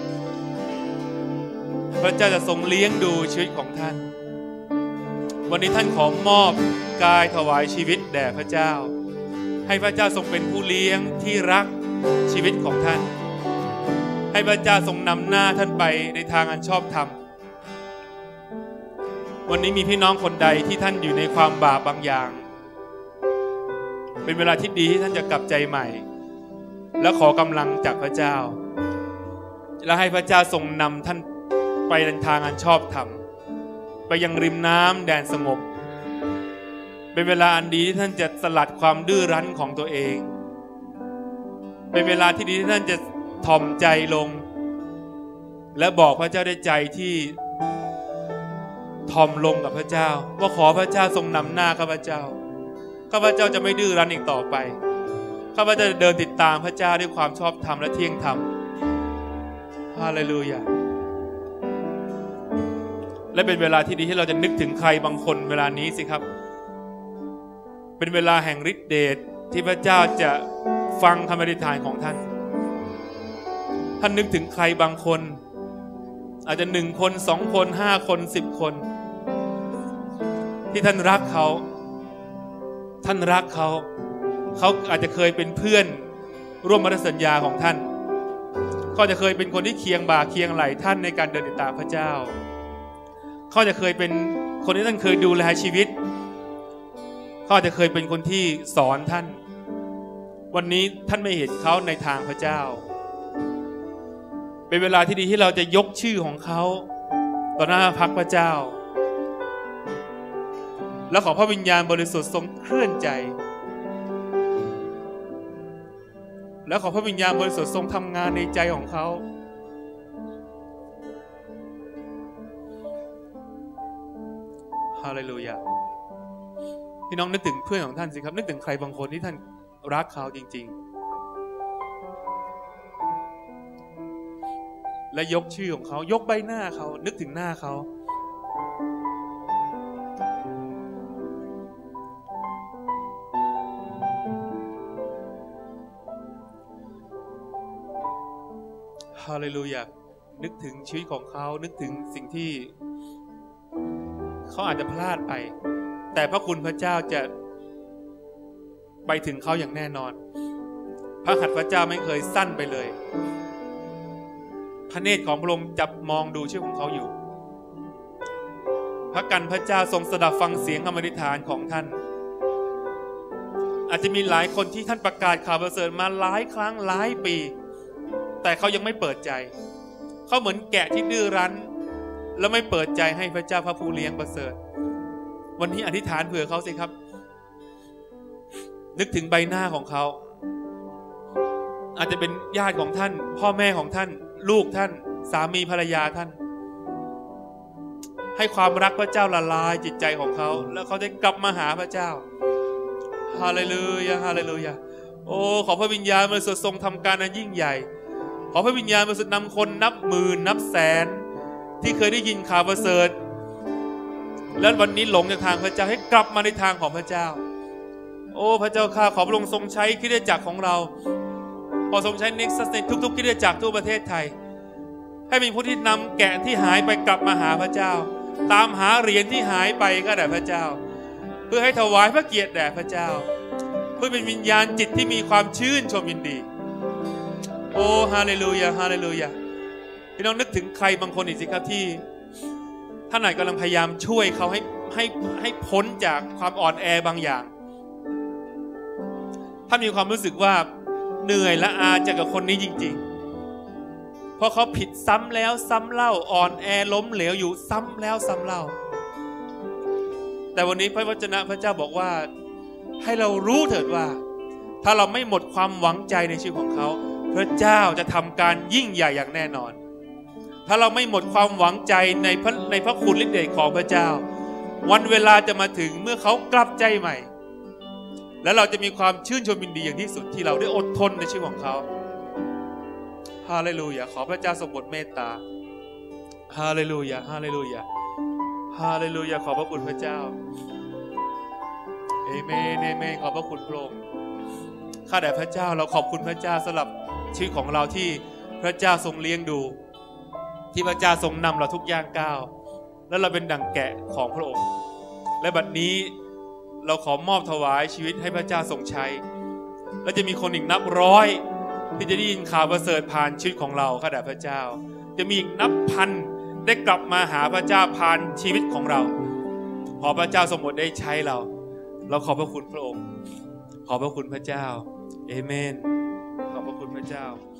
S1: พระเจ้าจะทรงเลี้ยงดูชีวิตของท่านวันนี้ท่านขอมอบกายถวายชีวิตแด่พระเจ้าให้พระเจ้าทรงเป็นผู้เลี้ยงที่รักชีวิตของท่านให้พระเจ้าทรงนำหน้าท่านไปในทางอันชอบธรรมวันนี้มีพี่น้องคนใดที่ท่านอยู่ในความบาปบางอย่างเป็นเวลาที่ดีที่ท่านจะกลับใจใหม่แล้วขอกำลังจากพระเจ้าและให้พระเจ้าทรงนำท่านไปในทางอันชอบธรรมไปยังริมน้ำแดนสงบเป็นเวลาอันดีที่ท่านจะสลัดความดื้อรั้นของตัวเองเป็นเวลาที่ดีที่ท่านจะถ่อมใจลงและบอกพระเจ้าด้วยใจที่ถ่อมลงกับพระเจ้าว่าขอพระเจ้าทรงนำหน้าข้าพเจ้าข้าพเจ้าจะไม่ดื้อรั้นอีกต่อไปข้าพเจ้าจะเดินติดตามพระเจ้าด้วยความชอบธรรมและเที่ยงธรรมฮาเลลูยาและเป็นเวลาที่ดีที่เราจะนึกถึงใครบางคนเวลานี้สิครับเป็นเวลาแห่งฤทธิเดชที่พระเจ้าจะฟังคำอธิษฐานของท่านท่านนึกถึงใครบางคนอาจจะหนึ่งคนสองคนห้าคนสิบคนที่ท่านรักเขาท่านรักเขาเขาอาจจะเคยเป็นเพื่อนร่วมพันธสัญญาของท่านเขาจะเคยเป็นคนที่เคียงบ่าเคียงไหล่ท่านในการเดินติดตามพระเจ้าเขาจะเคยเป็นคนที่ท่านเคยดูแลชีวิตเขาจะเคยเป็นคนที่สอนท่านวันนี้ท่านไม่เห็นเขาในทางพระเจ้าเป็นเวลาที่ดีที่เราจะยกชื่อของเขาต่อหน้าพักพระเจ้าและขอพระวิญญาณบริสุทธิ์ทรงเคลื่อนใจและขอพระวิญญาณบริสุทธิ์ทรงทำงานในใจของเขาฮาเลลูยาพี่น้องนึกถึงเพื่อนของท่านสิครับนึกถึงใครบางคนที่ท่านรักเขาจริงๆและยกชื่อของเขายกใบหน้าเขานึกถึงหน้าเขาฮาเลลูยานึกถึงชีวิตของเขานึกถึงสิ่งที่เขาอาจจะพลาดไปแต่พระคุณพระเจ้าจะไปถึงเขาอย่างแน่นอนพระหัตถ์พระเจ้าไม่เคยสั้นไปเลยพระเนตรของพระองค์จับมองดูชีวิตของเขาอยู่พระกันพระเจ้าทรงสดับฟังเสียงคำอธิษฐานของท่านอาจจะมีหลายคนที่ท่านประกาศข่าวประเสริฐมาหลายครั้งหลายปีแต่เขายังไม่เปิดใจเขาเหมือนแกะที่ดื้อรั้นแล้วไม่เปิดใจให้พระเจ้าพระผู้เลี้ยงประเสริฐวันนี้อธิษฐานเผื่อเขาสิครับนึกถึงใบหน้าของเขาอาจจะเป็นญาติของท่านพ่อแม่ของท่านลูกท่านสามีภรรยาท่านให้ความรักพระเจ้าละลายจิตใจของเขาแล้วเขาได้กลับมาหาพระเจ้าฮาเลลูยาฮาเลลูยาโอ้ขอพระวิญญาณบริสุทธิ์ทรงทำการอันยิ่งใหญ่ขอพระวิญญาณบริสุทธิ์นำคนนับหมื่นนับแสนที่เคยได้ยินข่าวประเสริฐแล้ววันนี้หลงจากทางพระเจ้าให้กลับมาในทางของพระเจ้าโอ้พระเจ้าข้าขอพระองค์ทรงใช้คริสตจักรของเราขอทรงใช้เน็กซัสในทุกๆคริสตจักรทั่วประเทศไทยให้มีผู้ที่นำแกะที่หายไปกลับมาหาพระเจ้าตามหาเหรียญที่หายไปก็แด่พระเจ้าเพื่อให้ถวายพระเกียรติแด่พระเจ้าเพื่อเป็นวิญญาณจิตที่มีความชื่นชมยินดีโอ้ฮาเลลูยาฮาเลลูยาพี่น้องนึกถึงใครบางคนอีกสิครับที่ท่านไหนกำลังพยายามช่วยเขาให้ให้ให้พ้นจากความอ่อนแอบางอย่างท่านมีความรู้สึกว่าเหนื่อยและอาใจกับคนนี้จริงๆเพราะเขาผิดซ้ำแล้วซ้ำเล่าอ่อนแอล้มเหลวอยู่ซ้ำแล้วซ้ำเล่าแต่วันนี้พระวจนะพระเจ้าบอกว่าให้เรารู้เถิดว่าถ้าเราไม่หมดความหวังใจในชีวิตของเขาพระเจ้าจะทำการยิ่งใหญ่อย่างแน่นอนถ้าเราไม่หมดความหวังใจในพระในพระคุณฤทธิ์เดชของพระเจ้าวันเวลาจะมาถึงเมื่อเขากลับใจใหม่และเราจะมีความชื่นชมยินดีอย่างที่สุดที่เราได้อดทนในชีวิตของเขาฮาเลลูยาขอพระเจ้าทรงโปรดเมตตาฮาเลลูยาฮาเลลูยาฮาเลลูยาขอบพระคุณพระเจ้าเอเมนเอเมนขอบพระคุณพระองค์ข้าแต่พระเจ้าเราขอบคุณพระเจ้าสำหรับชีวิตของเราที่พระเจ้าทรงเลี้ยงดูที่พระเจ้าทรงนำเราทุกย่างก้าวและเราเป็นดั่งแกะของพระองค์และบัดนี้เราขอมอบถวายชีวิตให้พระเจ้าทรงใช้และจะมีคนอีกนับร้อยที่จะได้ยินข่าวประเสริฐผ่านชีวิตของเราข้าแต่พระเจ้าจะมีอีกนับพันได้กลับมาหาพระเจ้าผ่านชีวิตของเราขอพระเจ้าทรงโปรดได้ใช้เราเราขอบพระคุณพระองค์ขอบพระคุณพระเจ้าเอเมนขอบพระคุณพระเจ้า